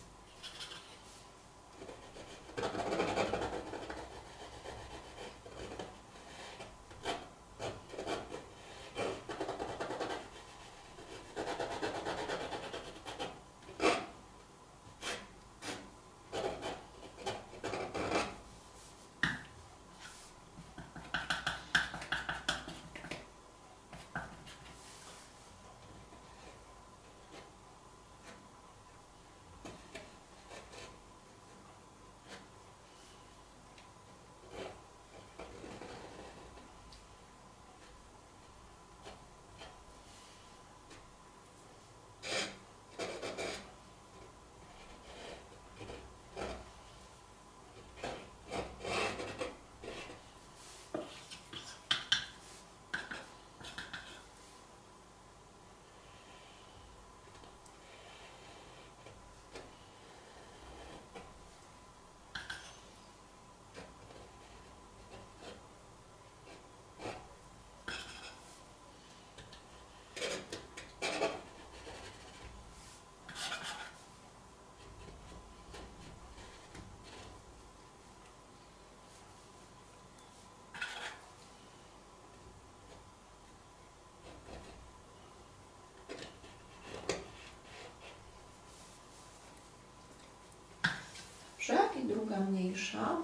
I druga mniejsza.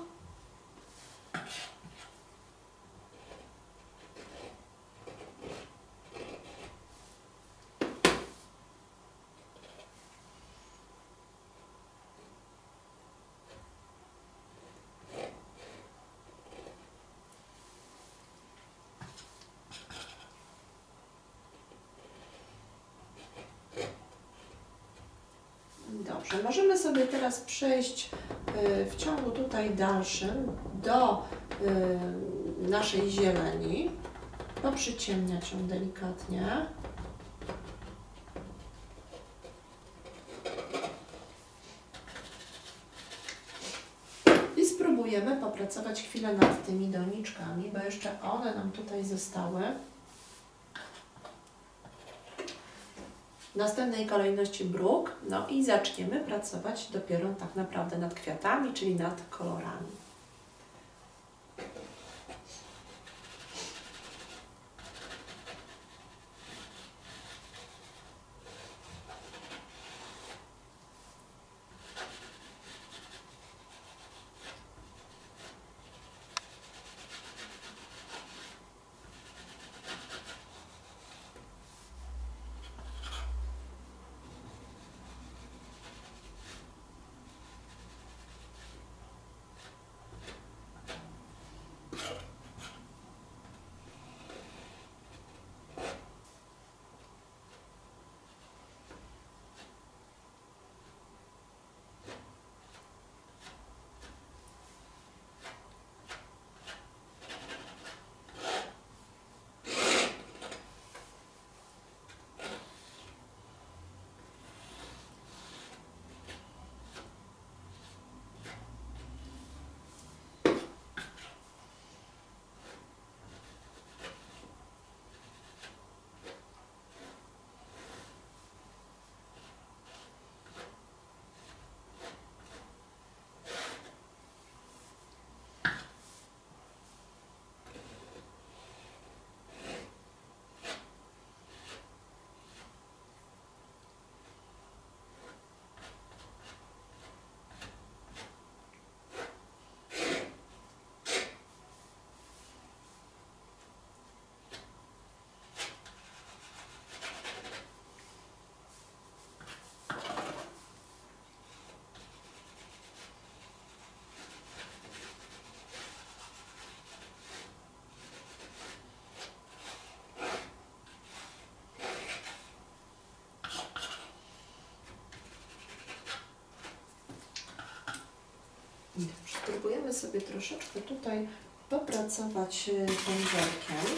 Dobrze, możemy sobie teraz przejść w ciągu tutaj dalszym do naszej zieleni, poprzyciemniać ją delikatnie. I spróbujemy popracować chwilę nad tymi doniczkami, bo jeszcze one nam tutaj zostały. W następnej kolejności bruk, no i zaczniemy pracować dopiero tak naprawdę nad kwiatami, czyli nad kolorami. Spróbujemy sobie troszeczkę tutaj popracować pędzelkiem.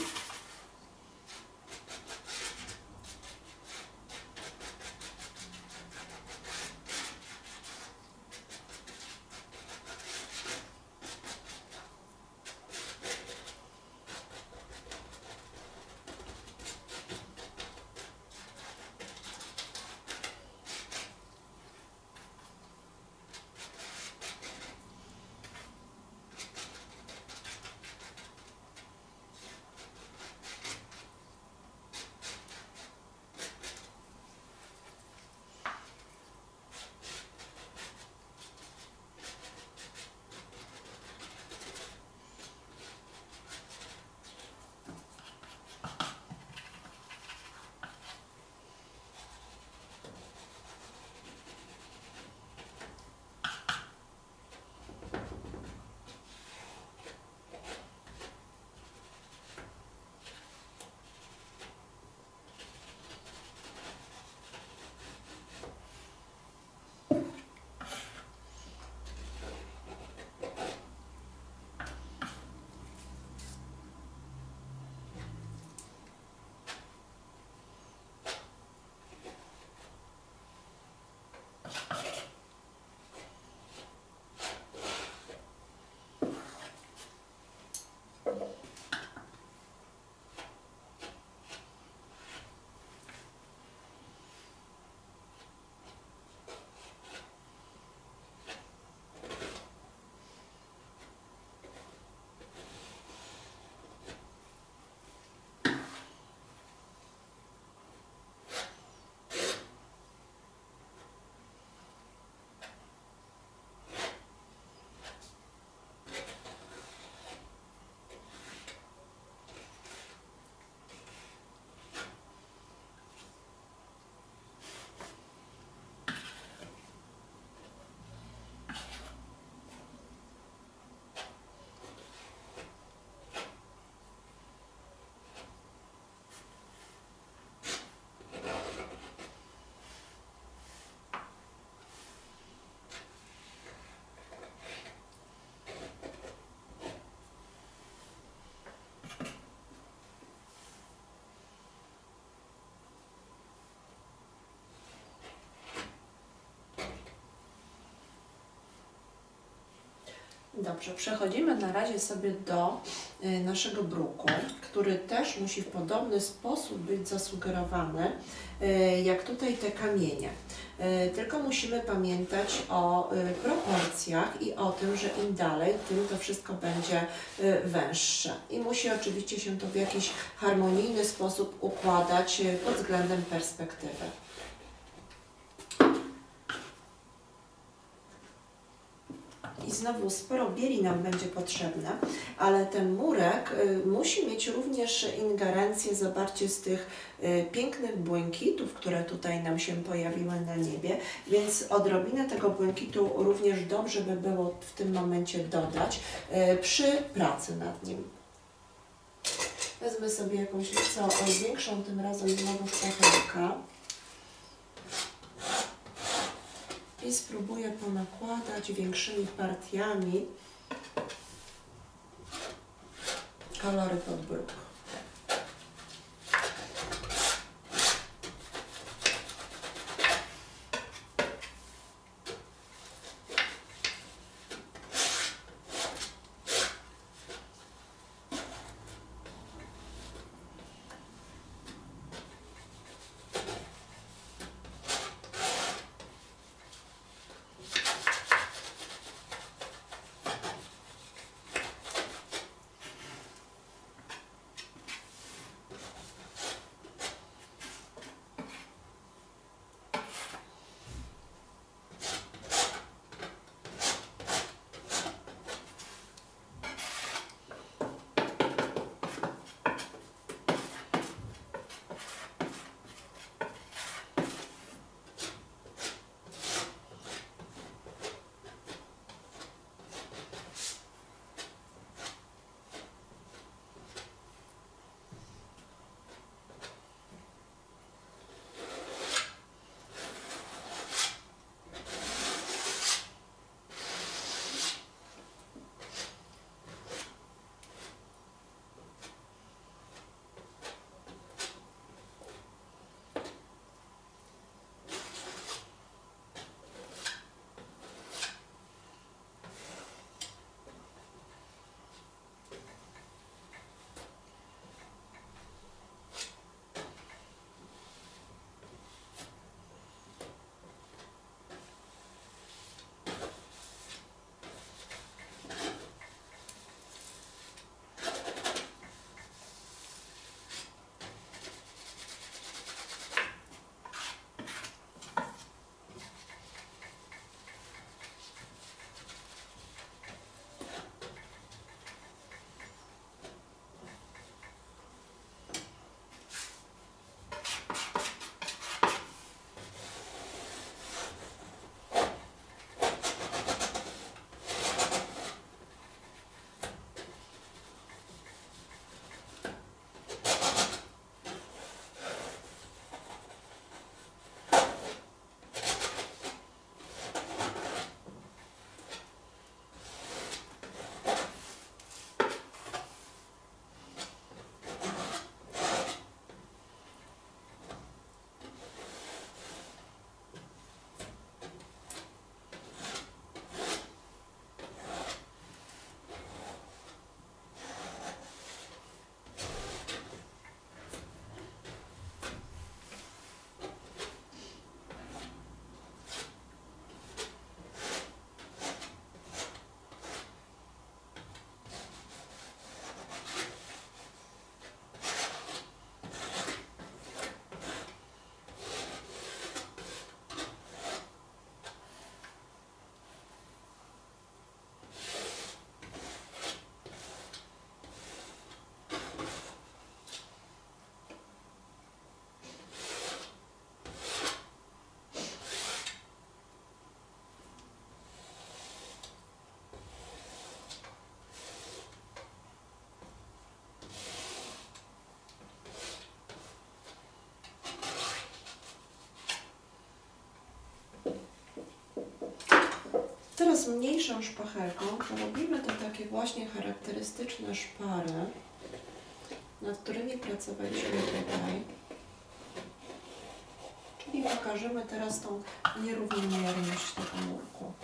Dobrze, przechodzimy na razie sobie do y, naszego bruku, który też musi w podobny sposób być zasugerowany, y, jak tutaj te kamienie. Y, tylko musimy pamiętać o y, proporcjach i o tym, że im dalej, tym to wszystko będzie y, węższe. I musi oczywiście się to w jakiś harmonijny sposób układać y, pod względem perspektywy. I znowu sporo bieli nam będzie potrzebne, ale ten murek y, musi mieć również ingerencję, zobaczcie, z tych y, pięknych błękitów, które tutaj nam się pojawiły na niebie, więc odrobinę tego błękitu również dobrze by było w tym momencie dodać y, przy pracy nad nim. Wezmę sobie jakąś nieco większą, tym razem znowu szpachałkę. I spróbuję ponakładać większymi partiami kolory pod bruk. Teraz mniejszą szpachelką porobimy to takie właśnie charakterystyczne szpary, nad którymi pracowaliśmy tutaj. Czyli pokażemy teraz tą nierównomierność tego murku.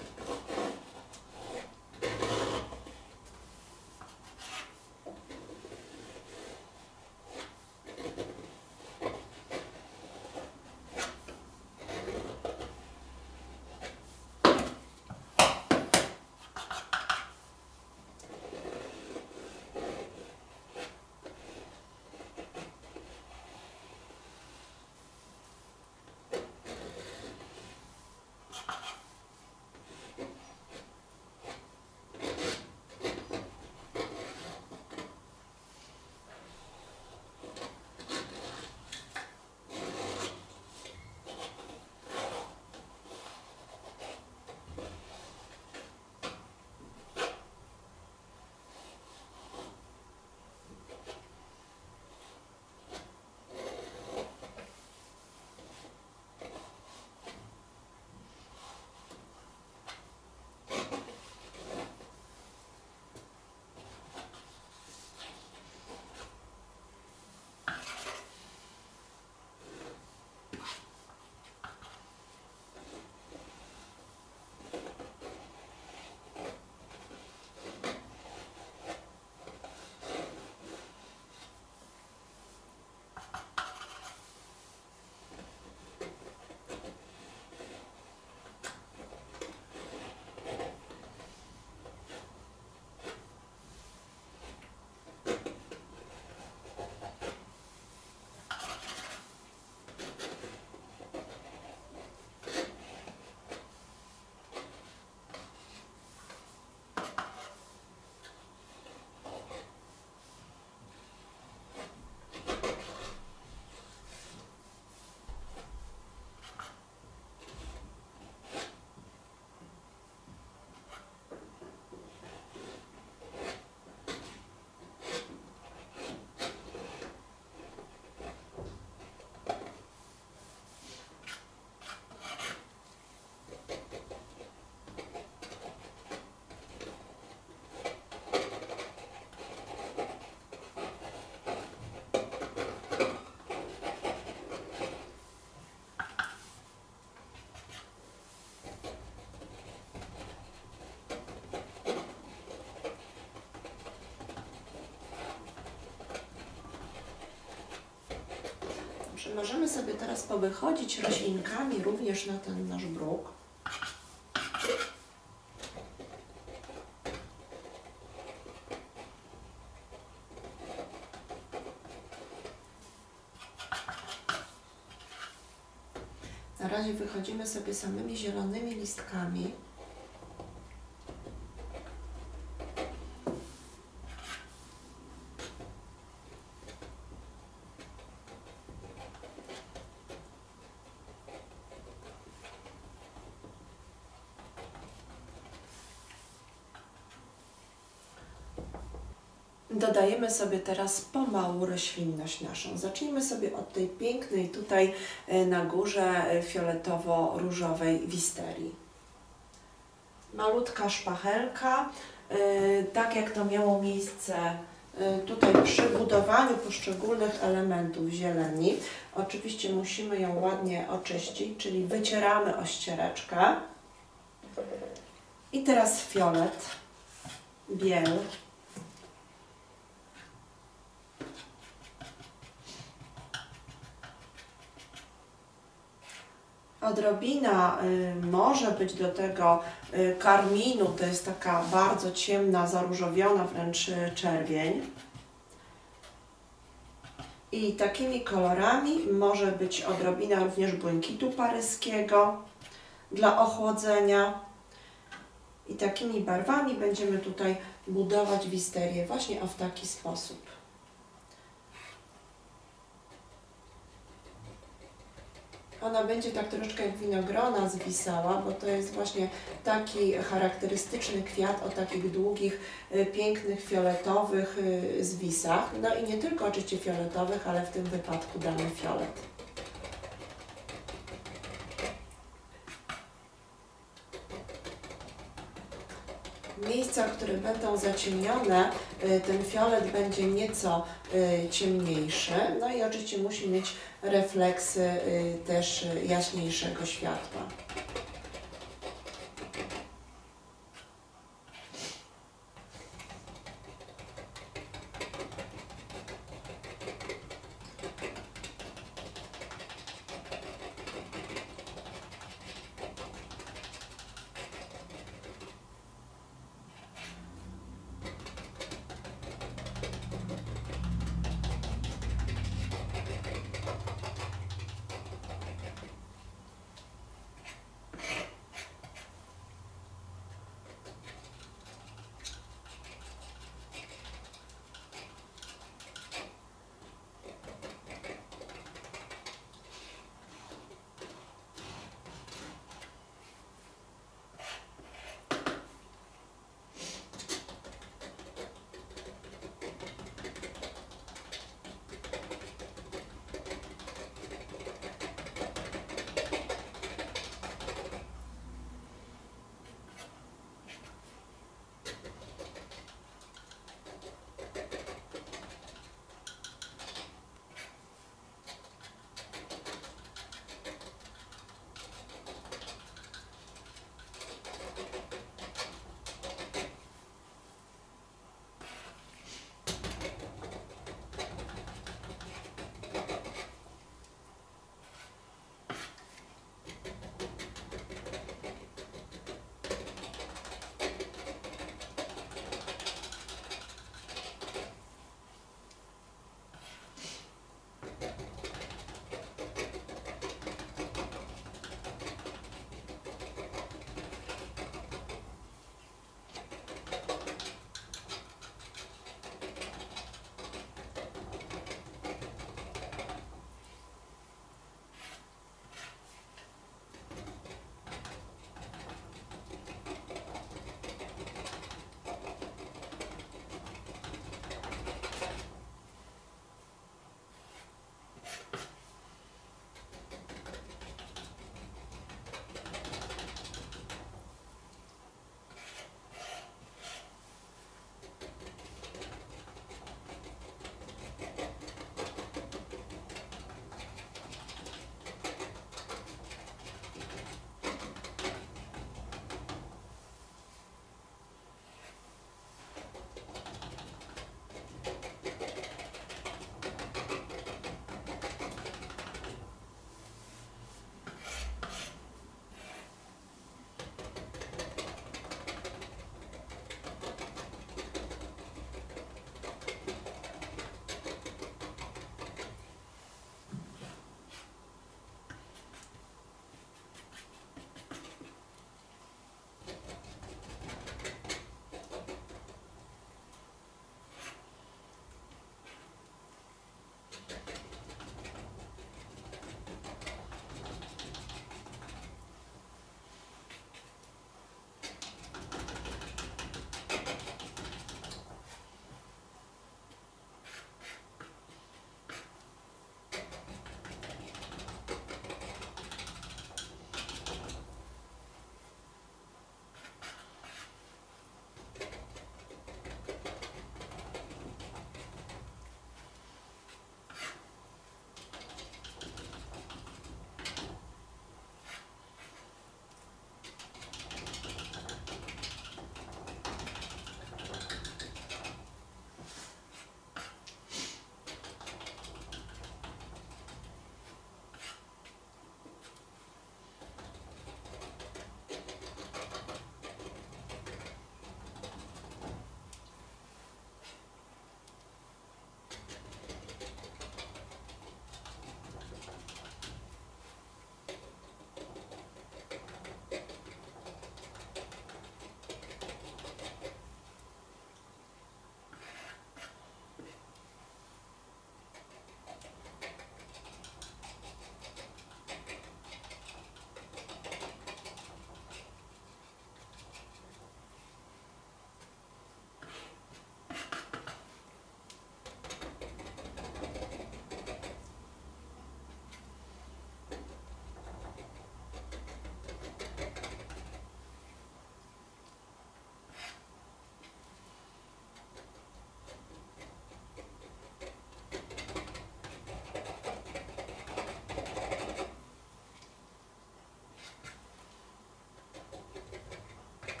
Możemy sobie teraz powychodzić roślinkami również na ten nasz bruk. Na razie wychodzimy sobie samymi zielonymi listkami. Dodajemy sobie teraz pomału roślinność naszą. Zacznijmy sobie od tej pięknej tutaj na górze fioletowo-różowej wisterii. Malutka szpachelka, tak jak to miało miejsce tutaj przy budowaniu poszczególnych elementów zieleni. Oczywiście musimy ją ładnie oczyścić, czyli wycieramy o ściereczkę. I teraz fiolet, biel. Odrobina y, może być do tego y, karminu, to jest taka bardzo ciemna, zaróżowiona wręcz czerwień. I takimi kolorami może być odrobina również błękitu paryskiego dla ochłodzenia. I takimi barwami będziemy tutaj budować wisterię właśnie o w taki sposób. Ona będzie tak troszeczkę jak winogrona zwisała, bo to jest właśnie taki charakterystyczny kwiat o takich długich, pięknych, fioletowych zwisach. No i nie tylko oczywiście fioletowych, ale w tym wypadku damy fiolet. W miejscach, które będą zaciemnione, ten fiolet będzie nieco ciemniejszy. No i oczywiście musi mieć refleksy też jaśniejszego światła.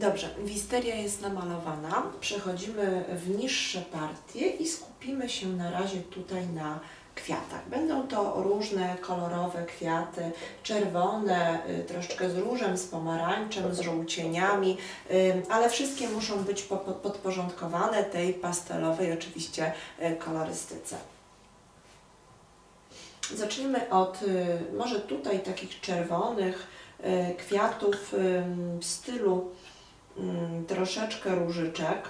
Dobrze, wisteria jest namalowana. Przechodzimy w niższe partie i skupimy się na razie tutaj na kwiatach. Będą to różne kolorowe kwiaty, czerwone, y, troszeczkę z różem, z pomarańczem, z żółcieniami, y, ale wszystkie muszą być po, po, podporządkowane tej pastelowej oczywiście y, kolorystyce. Zacznijmy od y, może tutaj takich czerwonych y, kwiatów y, w stylu y, troszeczkę różyczek.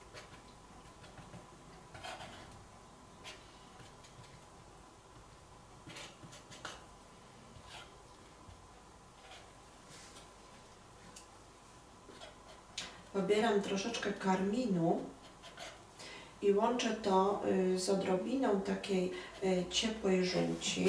Pobieram troszeczkę karminu i łączę to z odrobiną takiej ciepłej żółci.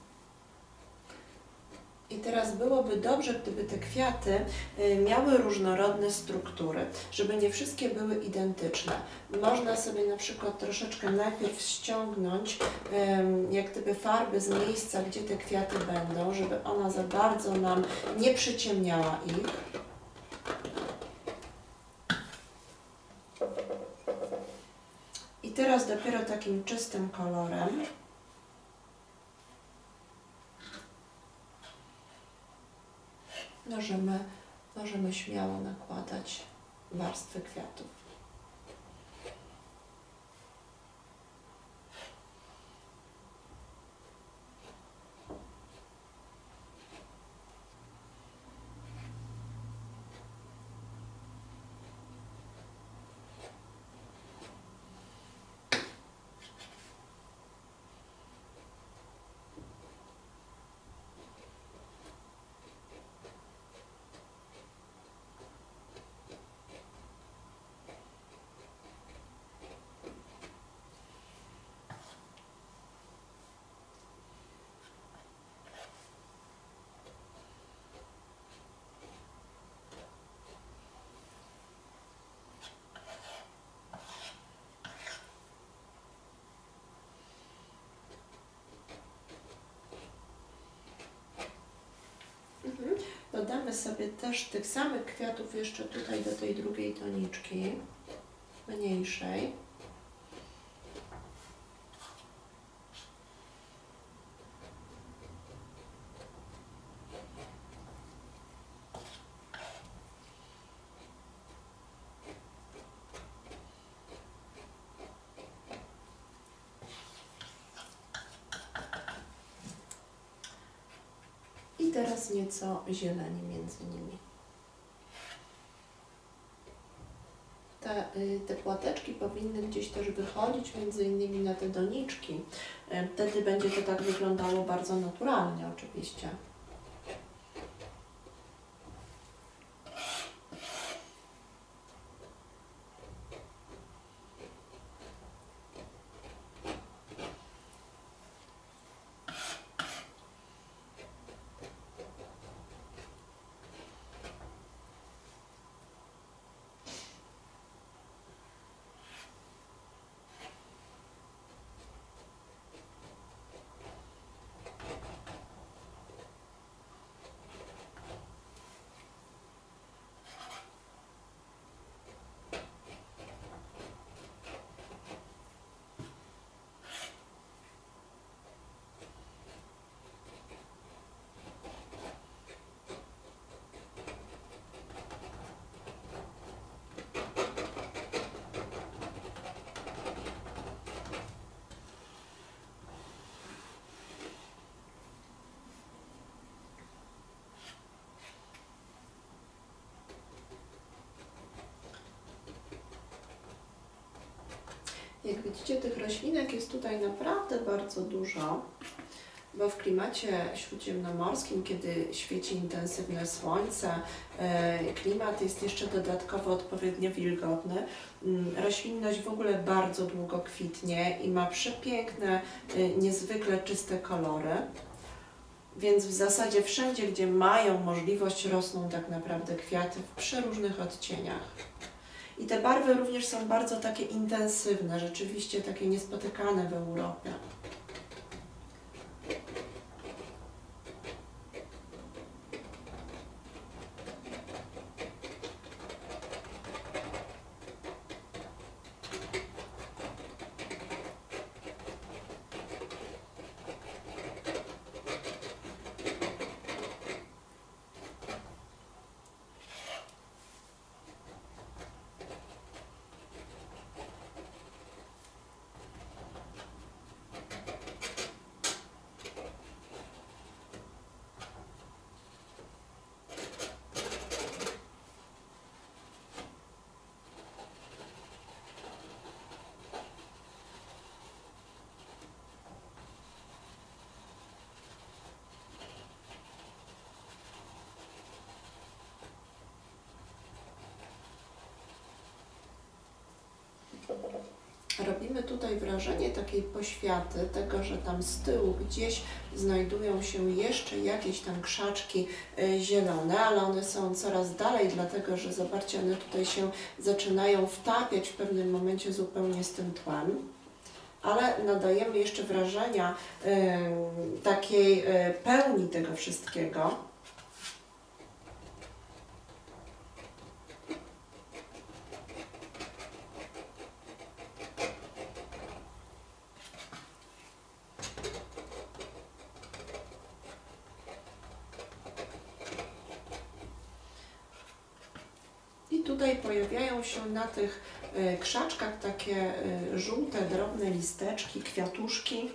I teraz byłoby dobrze, gdyby te kwiaty miały różnorodne struktury, żeby nie wszystkie były identyczne. Można sobie na przykład troszeczkę najpierw ściągnąć jak gdyby farby z miejsca, gdzie te kwiaty będą, żeby ona za bardzo nam nie przyciemniała ich. I teraz dopiero takim czystym kolorem możemy, możemy śmiało nakładać warstwy kwiatów. Dodamy sobie też tych samych kwiatów jeszcze tutaj do tej drugiej doniczki, mniejszej. I teraz nieco zieleni między nimi. Te, te płateczki powinny gdzieś też wychodzić między innymi na te doniczki. Wtedy będzie to tak wyglądało bardzo naturalnie oczywiście. Jak widzicie, tych roślinek jest tutaj naprawdę bardzo dużo, bo w klimacie śródziemnomorskim, kiedy świeci intensywne słońce, klimat jest jeszcze dodatkowo odpowiednio wilgotny, roślinność w ogóle bardzo długo kwitnie i ma przepiękne, niezwykle czyste kolory. Więc w zasadzie wszędzie, gdzie mają możliwość, rosną tak naprawdę kwiaty w przeróżnych odcieniach. I te barwy również są bardzo takie intensywne, rzeczywiście takie niespotykane w Europie. robimy tutaj wrażenie takiej poświaty, tego, że tam z tyłu gdzieś znajdują się jeszcze jakieś tam krzaczki zielone, ale one są coraz dalej, dlatego że zobaczcie, one tutaj się zaczynają wtapiać w pewnym momencie zupełnie z tym tłem. Ale nadajemy jeszcze wrażenia y, takiej y, pełni tego wszystkiego. I tutaj pojawiają się na tych krzaczkach takie żółte, drobne listeczki, kwiatuszki.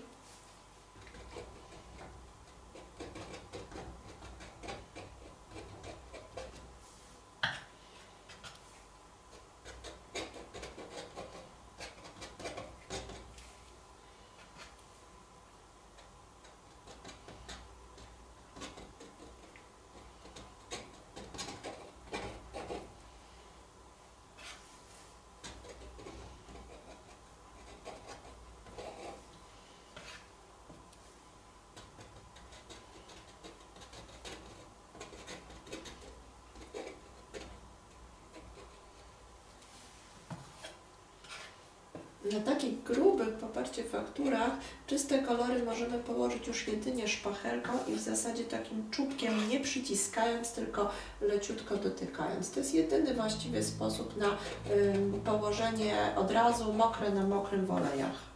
Na takich grubych, popatrzcie, fakturach czyste kolory możemy położyć już jedynie szpachelką i w zasadzie takim czubkiem, nie przyciskając, tylko leciutko dotykając. To jest jedyny właściwy sposób na y, położenie od razu mokre na mokrym w olejach.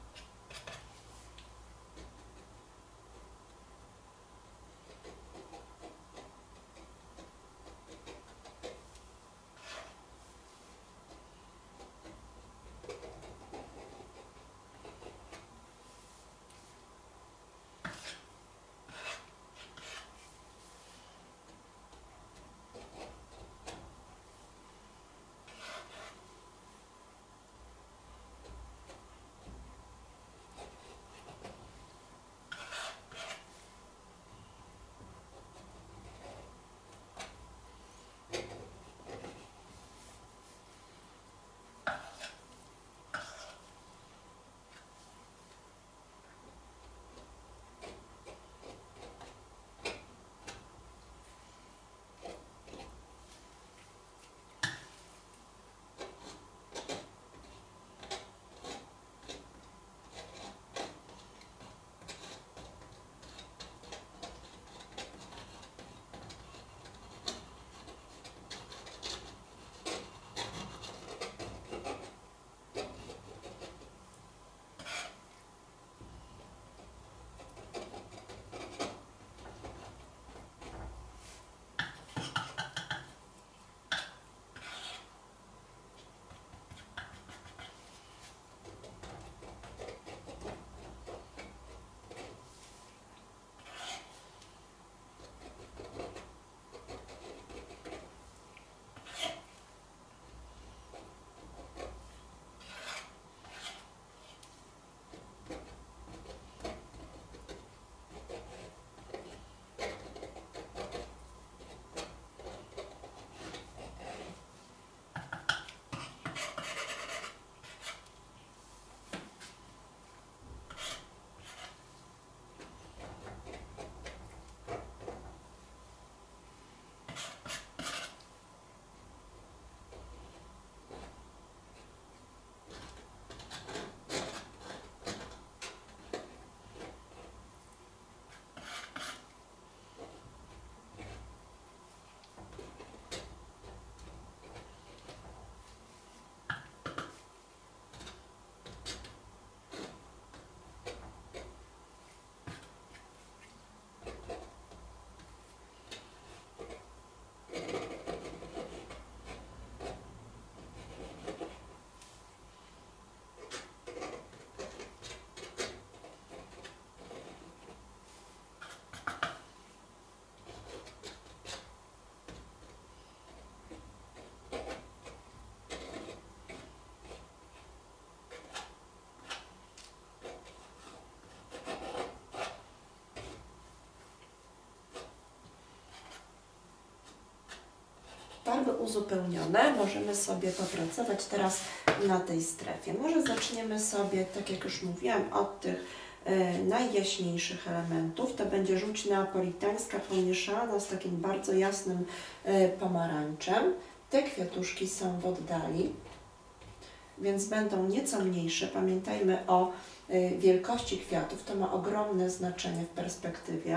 Farby uzupełnione, możemy sobie popracować teraz na tej strefie. Może zaczniemy sobie, tak jak już mówiłam, od tych y, najjaśniejszych elementów. To będzie żółć neapolitańska pomieszana z takim bardzo jasnym y, pomarańczem. Te kwiatuszki są w oddali, więc będą nieco mniejsze. Pamiętajmy o y, wielkości kwiatów, to ma ogromne znaczenie w perspektywie.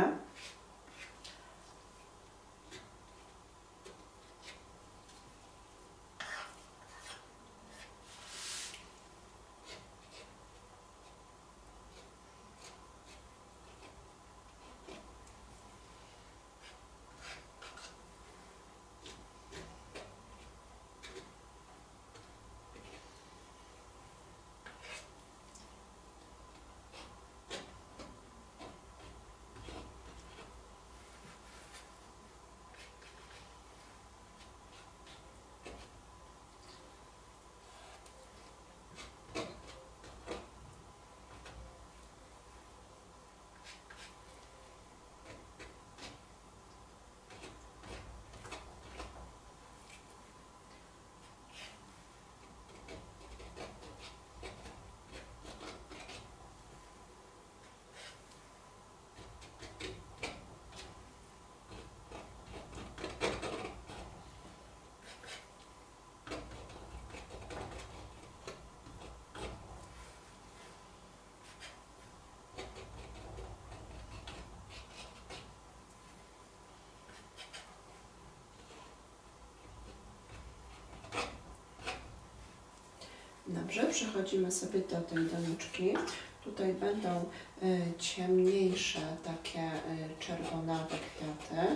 Dobrze, przechodzimy sobie do tej doniczki. Tutaj będą y, ciemniejsze, takie y, czerwonawe kwiaty.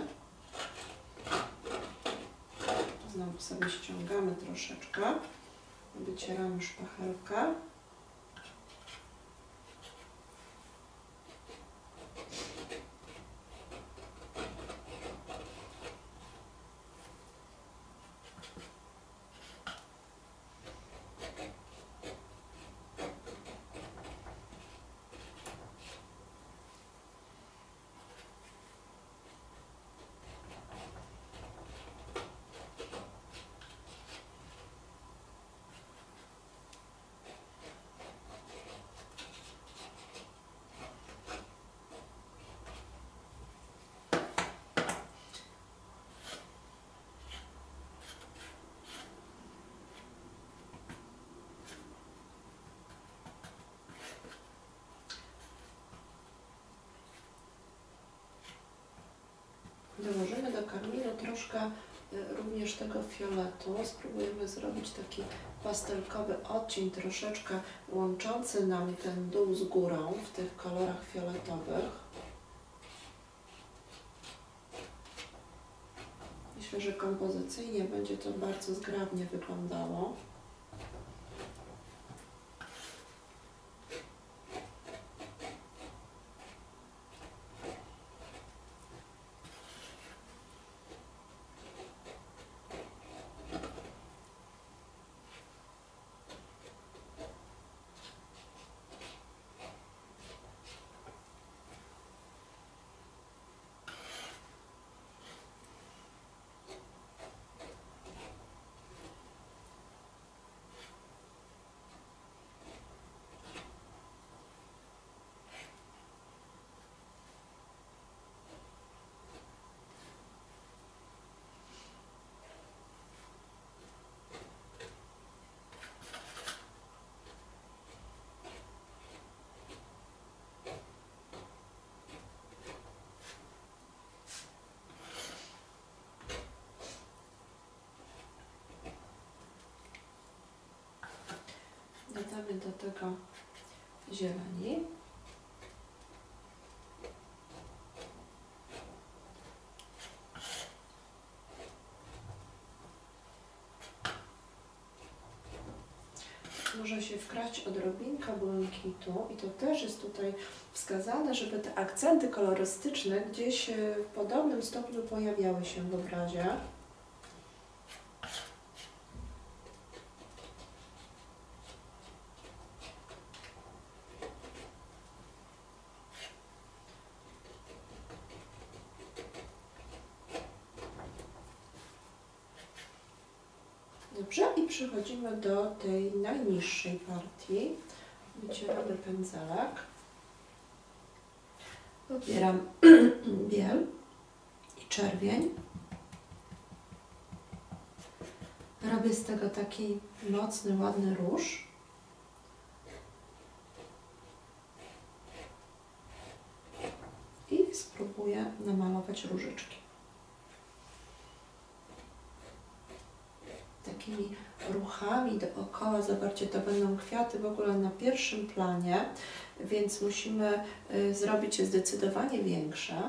Znowu sobie ściągamy troszeczkę, wycieramy szpachelkę. Dołożymy do karmelu troszkę również tego fioletu. Spróbujemy zrobić taki pastelkowy odcień, troszeczkę łączący nam ten dół z górą w tych kolorach fioletowych. Myślę, że kompozycyjnie będzie to bardzo zgrabnie wyglądało. Dodamy do tego zieleni. Może się wkraść odrobinka błękitu i to też jest tutaj wskazane, żeby te akcenty kolorystyczne gdzieś w podobnym stopniu pojawiały się w obrazie. Dobrze, i przechodzimy do tej najniższej partii. Wycieramy pędzelek. Pobieram biel i czerwień. Robię z tego taki mocny, ładny róż. I spróbuję namalować różyczki. Takimi ruchami dookoła. Zobaczcie, to będą kwiaty w ogóle na pierwszym planie, więc musimy y, zrobić je zdecydowanie większe.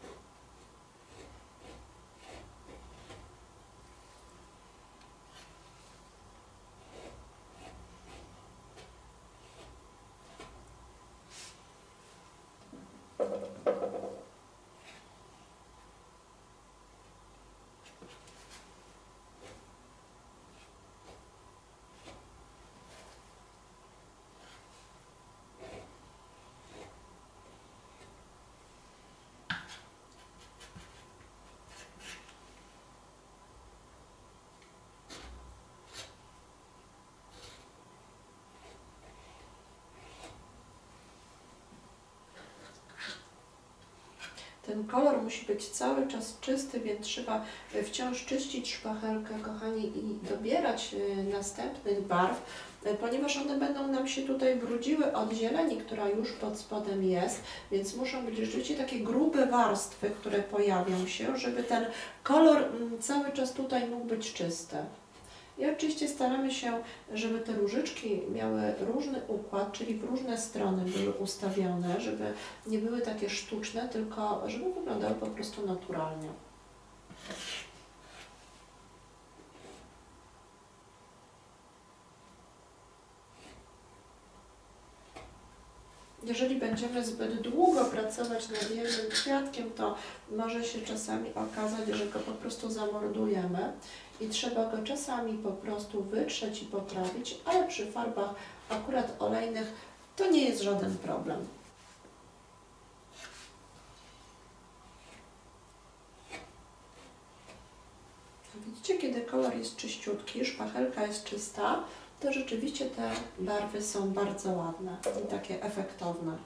Ten kolor musi być cały czas czysty, więc trzeba wciąż czyścić szpachelkę, kochani, i dobierać następnych barw, ponieważ one będą nam się tutaj brudziły od zieleni, która już pod spodem jest, więc muszą być rzeczywiście takie grube warstwy, które pojawią się, żeby ten kolor cały czas tutaj mógł być czysty. I oczywiście staramy się, żeby te różyczki miały różny układ, czyli w różne strony były ustawione, żeby nie były takie sztuczne, tylko żeby wyglądały po prostu naturalnie. Jeżeli będziemy zbyt długo pracować nad jednym kwiatkiem, to może się czasami okazać, że go po prostu zamordujemy i trzeba go czasami po prostu wytrzeć i poprawić, ale przy farbach akurat olejnych to nie jest żaden problem. Widzicie, kiedy kolor jest czyściutki, szpachelka jest czysta, to rzeczywiście te barwy są bardzo ładne i takie efektowne.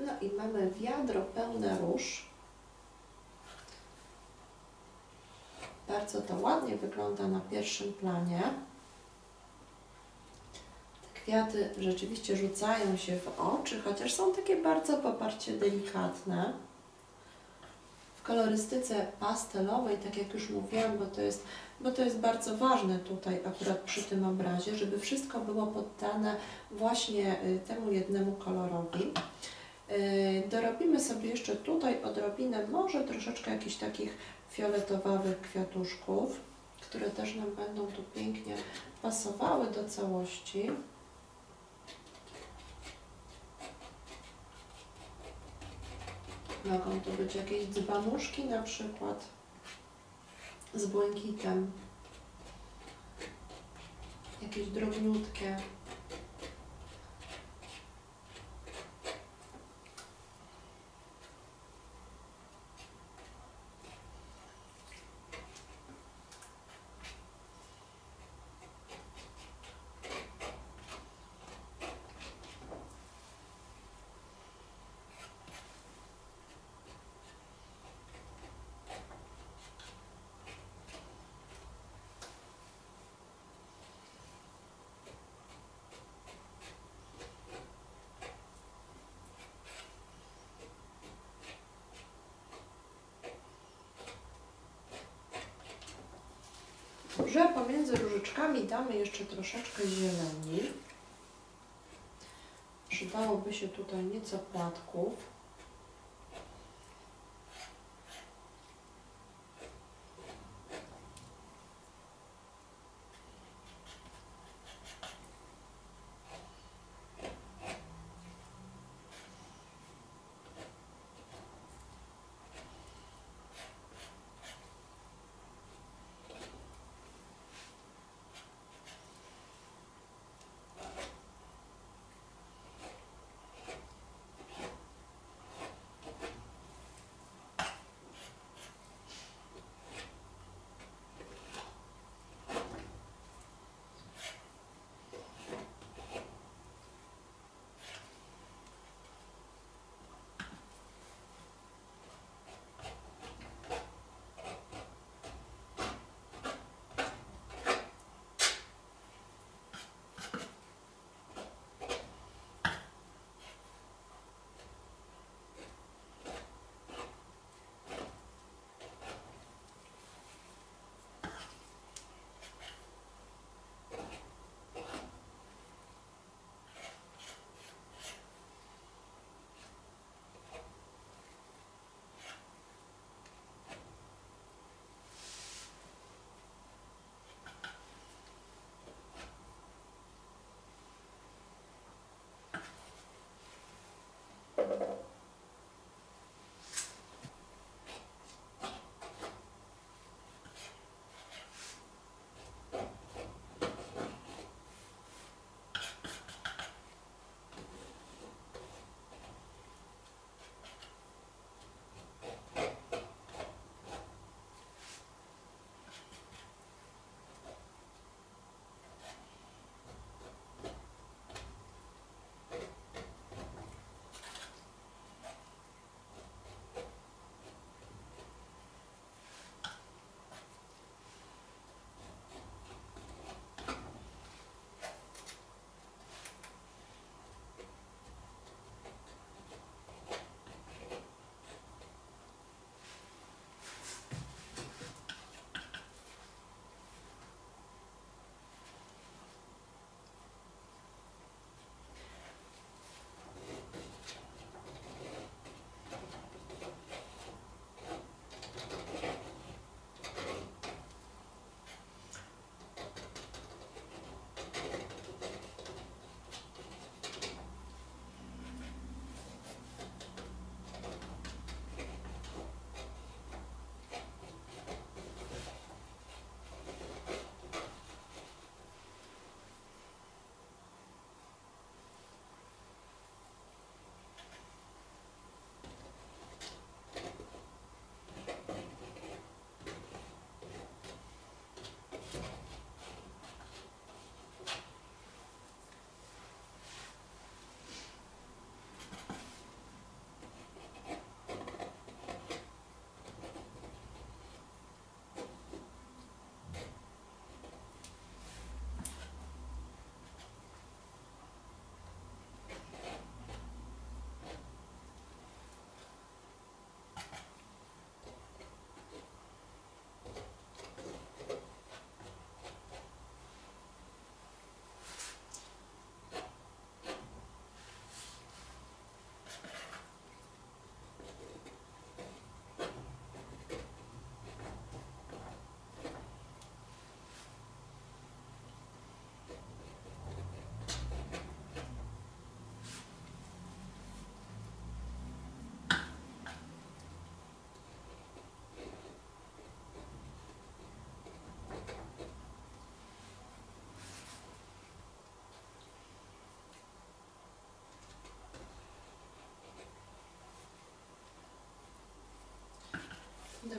No i mamy wiadro pełne róż. Bardzo to ładnie wygląda na pierwszym planie. Te kwiaty rzeczywiście rzucają się w oczy, chociaż są takie bardzo poparcie delikatne. W kolorystyce pastelowej, tak jak już mówiłam, bo to jest, bo to jest bardzo ważne tutaj akurat przy tym obrazie, żeby wszystko było poddane właśnie temu jednemu kolorowi. Dorobimy sobie jeszcze tutaj odrobinę, może troszeczkę jakichś takich fioletowawych kwiatuszków, które też nam będą tu pięknie pasowały do całości. Mogą to być jakieś dzbanuszki na przykład z błękitem, jakieś drobniutkie. Że pomiędzy różyczkami damy jeszcze troszeczkę zieleni. Przydałoby się tutaj nieco płatków.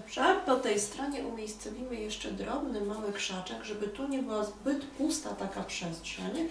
Dobrze, po tej stronie umiejscowimy jeszcze drobny, mały krzaczek, żeby tu nie była zbyt pusta taka przestrzeń.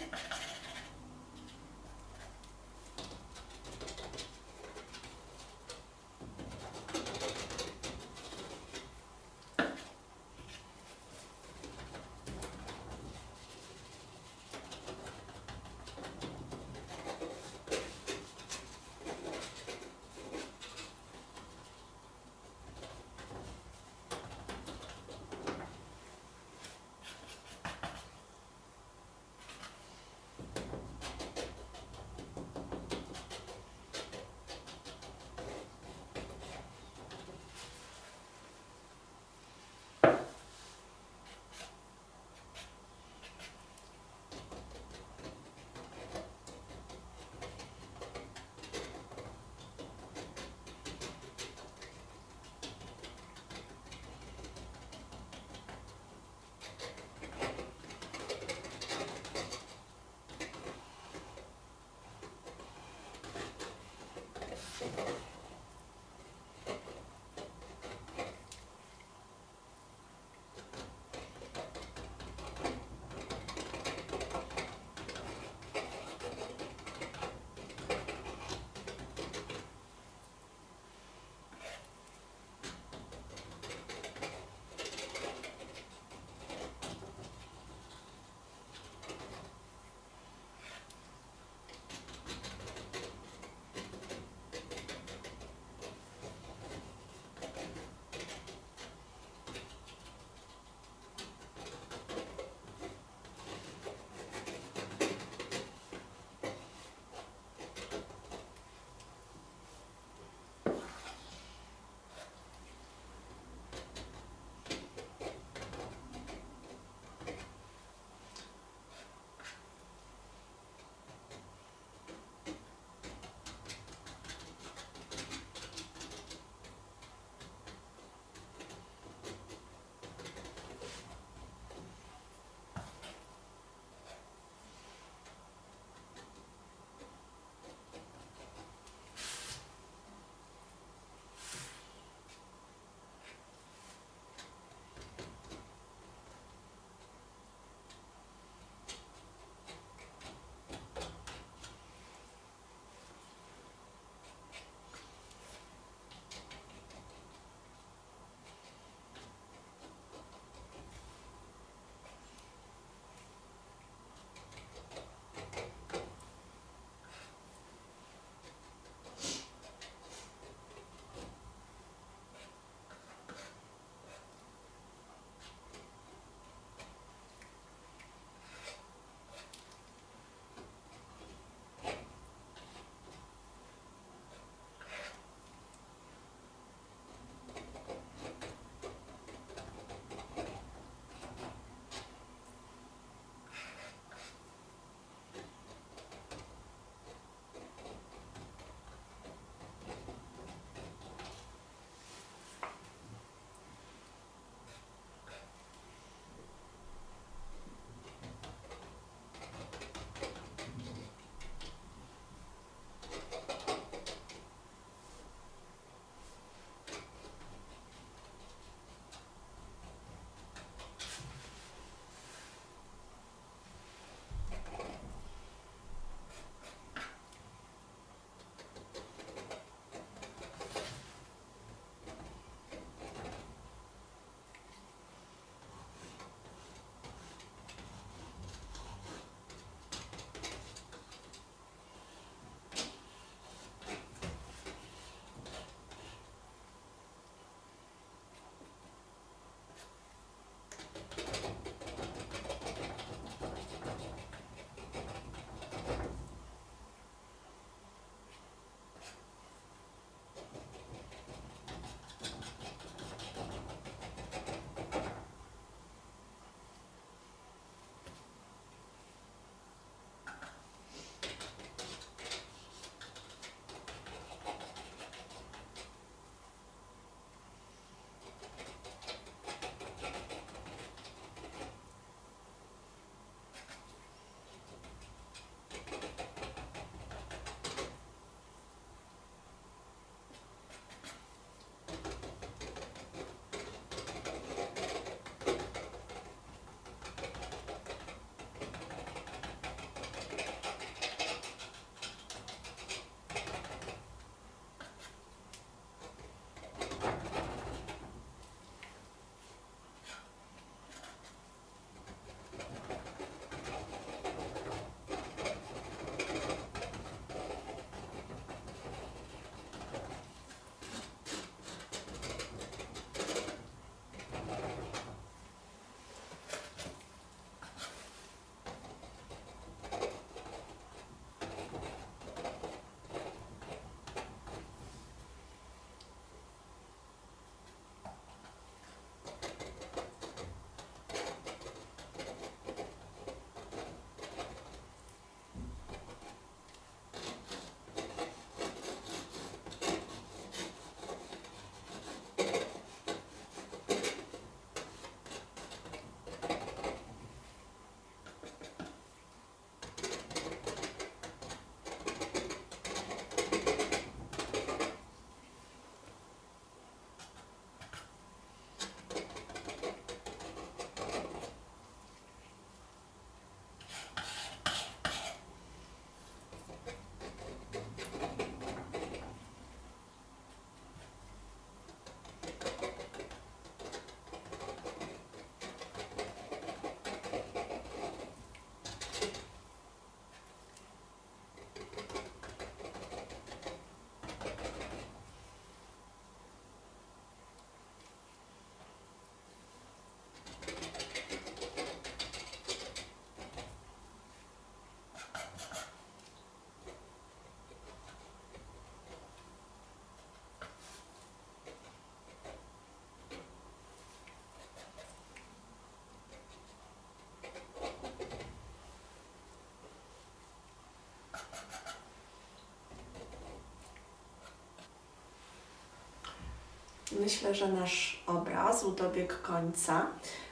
Myślę, że nasz obraz dobiegł końca.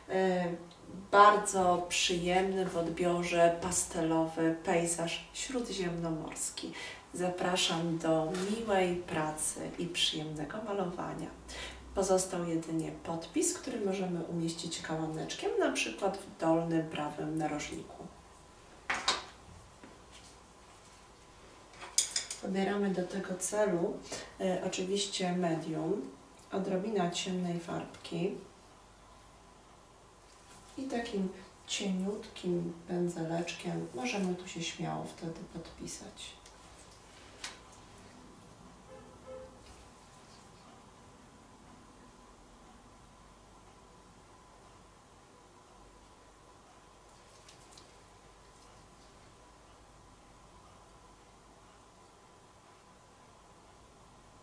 Bardzo przyjemny w odbiorze pastelowy pejzaż śródziemnomorski. Zapraszam do miłej pracy i przyjemnego malowania. Pozostał jedynie podpis, który możemy umieścić kamioneczkiem, na przykład w dolnym prawym narożniku. Pobieramy do tego celu e, oczywiście medium, odrobina ciemnej farbki i takim cieniutkim pędzeleczkiem możemy tu się śmiało wtedy podpisać.